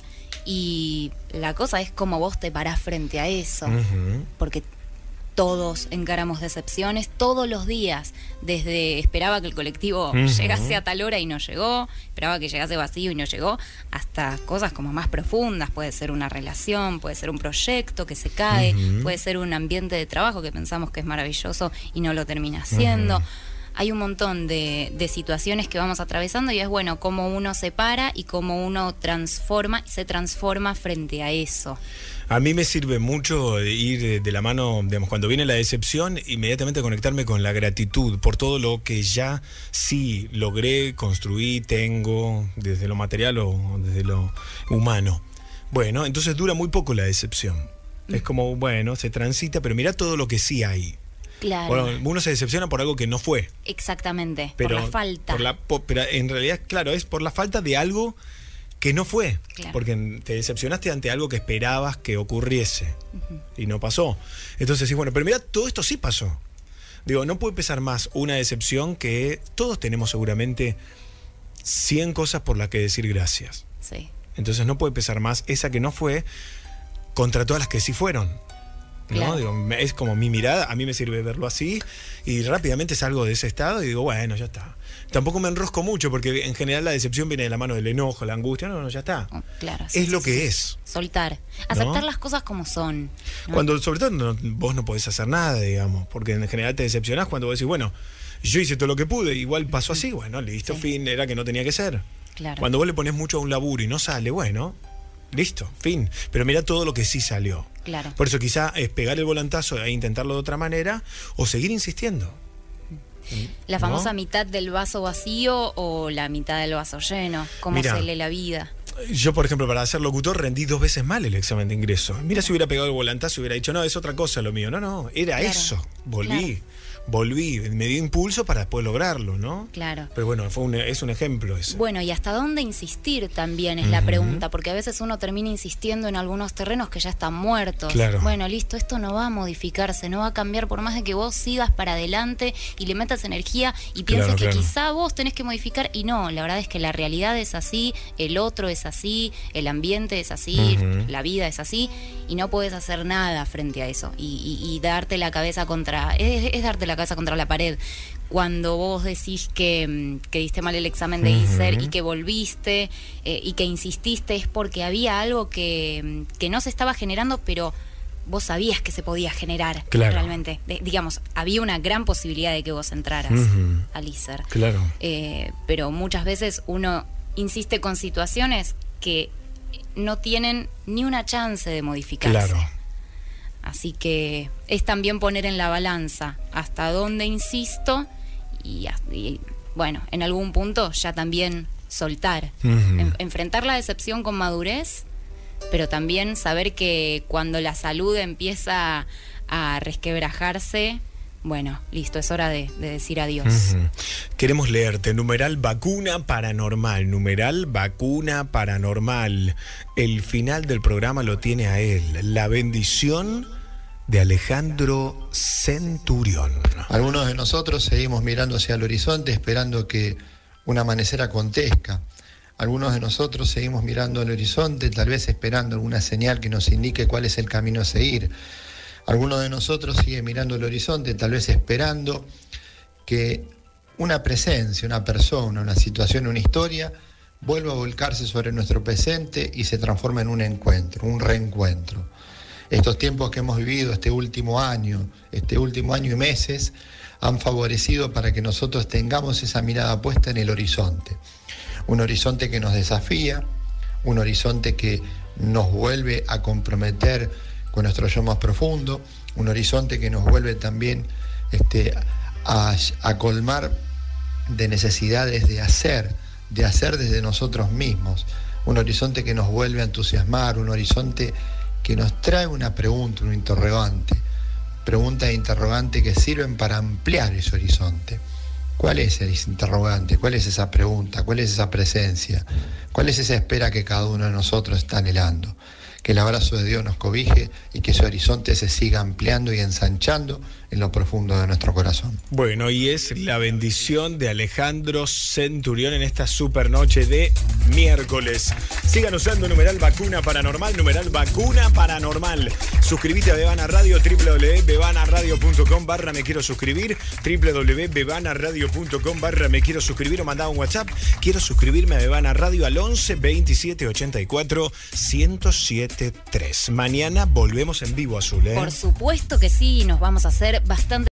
y la cosa es cómo vos te parás frente a eso. Porque todos encaramos decepciones todos los días, desde esperaba que el colectivo llegase a tal hora y no llegó, esperaba que llegase vacío y no llegó, hasta cosas como más profundas. Puede ser una relación, puede ser un proyecto que se cae, puede ser un ambiente de trabajo que pensamos que es maravilloso y no lo termina siendo. Hay un montón de situaciones que vamos atravesando y es bueno cómo uno se para y cómo uno se transforma frente a eso. A mí me sirve mucho ir de la mano, digamos, cuando viene la decepción, inmediatamente conectarme con la gratitud por todo lo que ya sí logré, construí, tengo, desde lo material o desde lo humano. Bueno, entonces dura muy poco la decepción. Es como, bueno, se transita, pero mira todo lo que sí hay. Claro. Bueno, uno se decepciona por algo que no fue. Exactamente, pero, por la falta. Pero en realidad, claro, es por la falta de algo que no fue. Claro. Porque te decepcionaste ante algo que esperabas que ocurriese y no pasó. Entonces sí, bueno, pero mira, todo esto sí pasó. Digo, no puede pesar más una decepción que todos tenemos seguramente 100 cosas por las que decir gracias. Sí. Entonces no puede pesar más esa que no fue contra todas las que sí fueron. Claro. ¿No? Digo, es como mi mirada, a mí me sirve verlo así y rápidamente salgo de ese estado y digo, bueno, ya está. Tampoco me enrosco mucho porque en general la decepción viene de la mano del enojo, la angustia, no, ya está. Claro, es lo que es. Soltar, aceptar las cosas como son, ¿no? Cuando, sobre todo, vos no podés hacer nada, digamos, porque en general te decepcionás cuando vos decís, bueno, yo hice todo lo que pude, igual pasó así, bueno, listo, fin, era que no tenía que ser. Claro. Cuando vos le pones mucho a un laburo y no sale, bueno, listo, fin. Pero mira todo lo que sí salió. Claro. Por eso quizá es pegar el volantazo e intentarlo de otra manera o seguir insistiendo. La famosa mitad del vaso vacío o la mitad del vaso lleno. ¿Cómo se lee la vida? Yo, por ejemplo, para ser locutor rendí 2 veces mal el examen de ingreso. Mira, si hubiera pegado el volantazo hubiera dicho, no, es otra cosa lo mío. No, era eso. Volví, me dio impulso para después lograrlo, ¿no? Claro. Pero bueno, es un ejemplo ese. Bueno, y hasta dónde insistir también es la pregunta, porque a veces uno termina insistiendo en algunos terrenos que ya están muertos. Claro. Bueno, listo, esto no va a modificarse, no va a cambiar por más de que vos sigas para adelante y le metas energía y pienses que quizá vos tenés que modificar y no, la verdad es que la realidad es así, el otro es así, el ambiente es así, la vida es así y no podés hacer nada frente a eso y darte la cabeza contra... Es darte la cabeza contra la pared. Cuando vos decís que diste mal el examen de ISER y que volviste y que insististe es porque había algo que no se estaba generando, pero vos sabías que se podía generar realmente. Digamos, había una gran posibilidad de que vos entraras al ISER. Claro. Pero muchas veces uno insiste con situaciones que no tienen ni una chance de modificarse. Claro. Así que es también poner en la balanza hasta dónde insisto y bueno, en algún punto ya también soltar, enfrentar la decepción con madurez, pero también saber que cuando la salud empieza a resquebrajarse, bueno, listo, es hora de decir adiós. Queremos leerte, numeral vacuna paranormal, El final del programa lo tiene a él, la bendición de Alejandro Centurión. Algunos de nosotros seguimos mirando hacia el horizonte esperando que un amanecer acontezca. Algunos de nosotros seguimos mirando al horizonte, tal vez esperando alguna señal que nos indique cuál es el camino a seguir. Algunos de nosotros siguen mirando el horizonte, tal vez esperando que una presencia, una persona, una situación, una historia vuelva a volcarse sobre nuestro presente y se transforme en un encuentro, un reencuentro. Estos tiempos que hemos vivido, este último año y meses, han favorecido para que nosotros tengamos esa mirada puesta en el horizonte. Un horizonte que nos desafía, un horizonte que nos vuelve a comprometer con nuestro yo más profundo, un horizonte que nos vuelve también a colmar de necesidades de hacer desde nosotros mismos, un horizonte que nos vuelve a entusiasmar, un horizonte que nos trae una pregunta, un interrogante, pregunta e interrogante que sirven para ampliar ese horizonte. ¿Cuál es ese interrogante? ¿Cuál es esa pregunta? ¿Cuál es esa presencia? ¿Cuál es esa espera que cada uno de nosotros está anhelando? Que el abrazo de Dios nos cobije y que ese horizonte se siga ampliando y ensanchando en lo profundo de nuestro corazón. Bueno, y es la bendición de Alejandro Centurión en esta super noche de miércoles. Sigan usando numeral vacuna paranormal, numeral vacuna paranormal. Suscríbete a Bebana Radio, www.bebanaradio.com/me quiero suscribir, www.bebanaradio.com/me quiero suscribir, o mandá un WhatsApp. Quiero suscribirme a Bebana Radio al 11 27 84 1073. Mañana volvemos en vivo, Azul, ¿eh? Por supuesto que sí, nos vamos a hacer bastante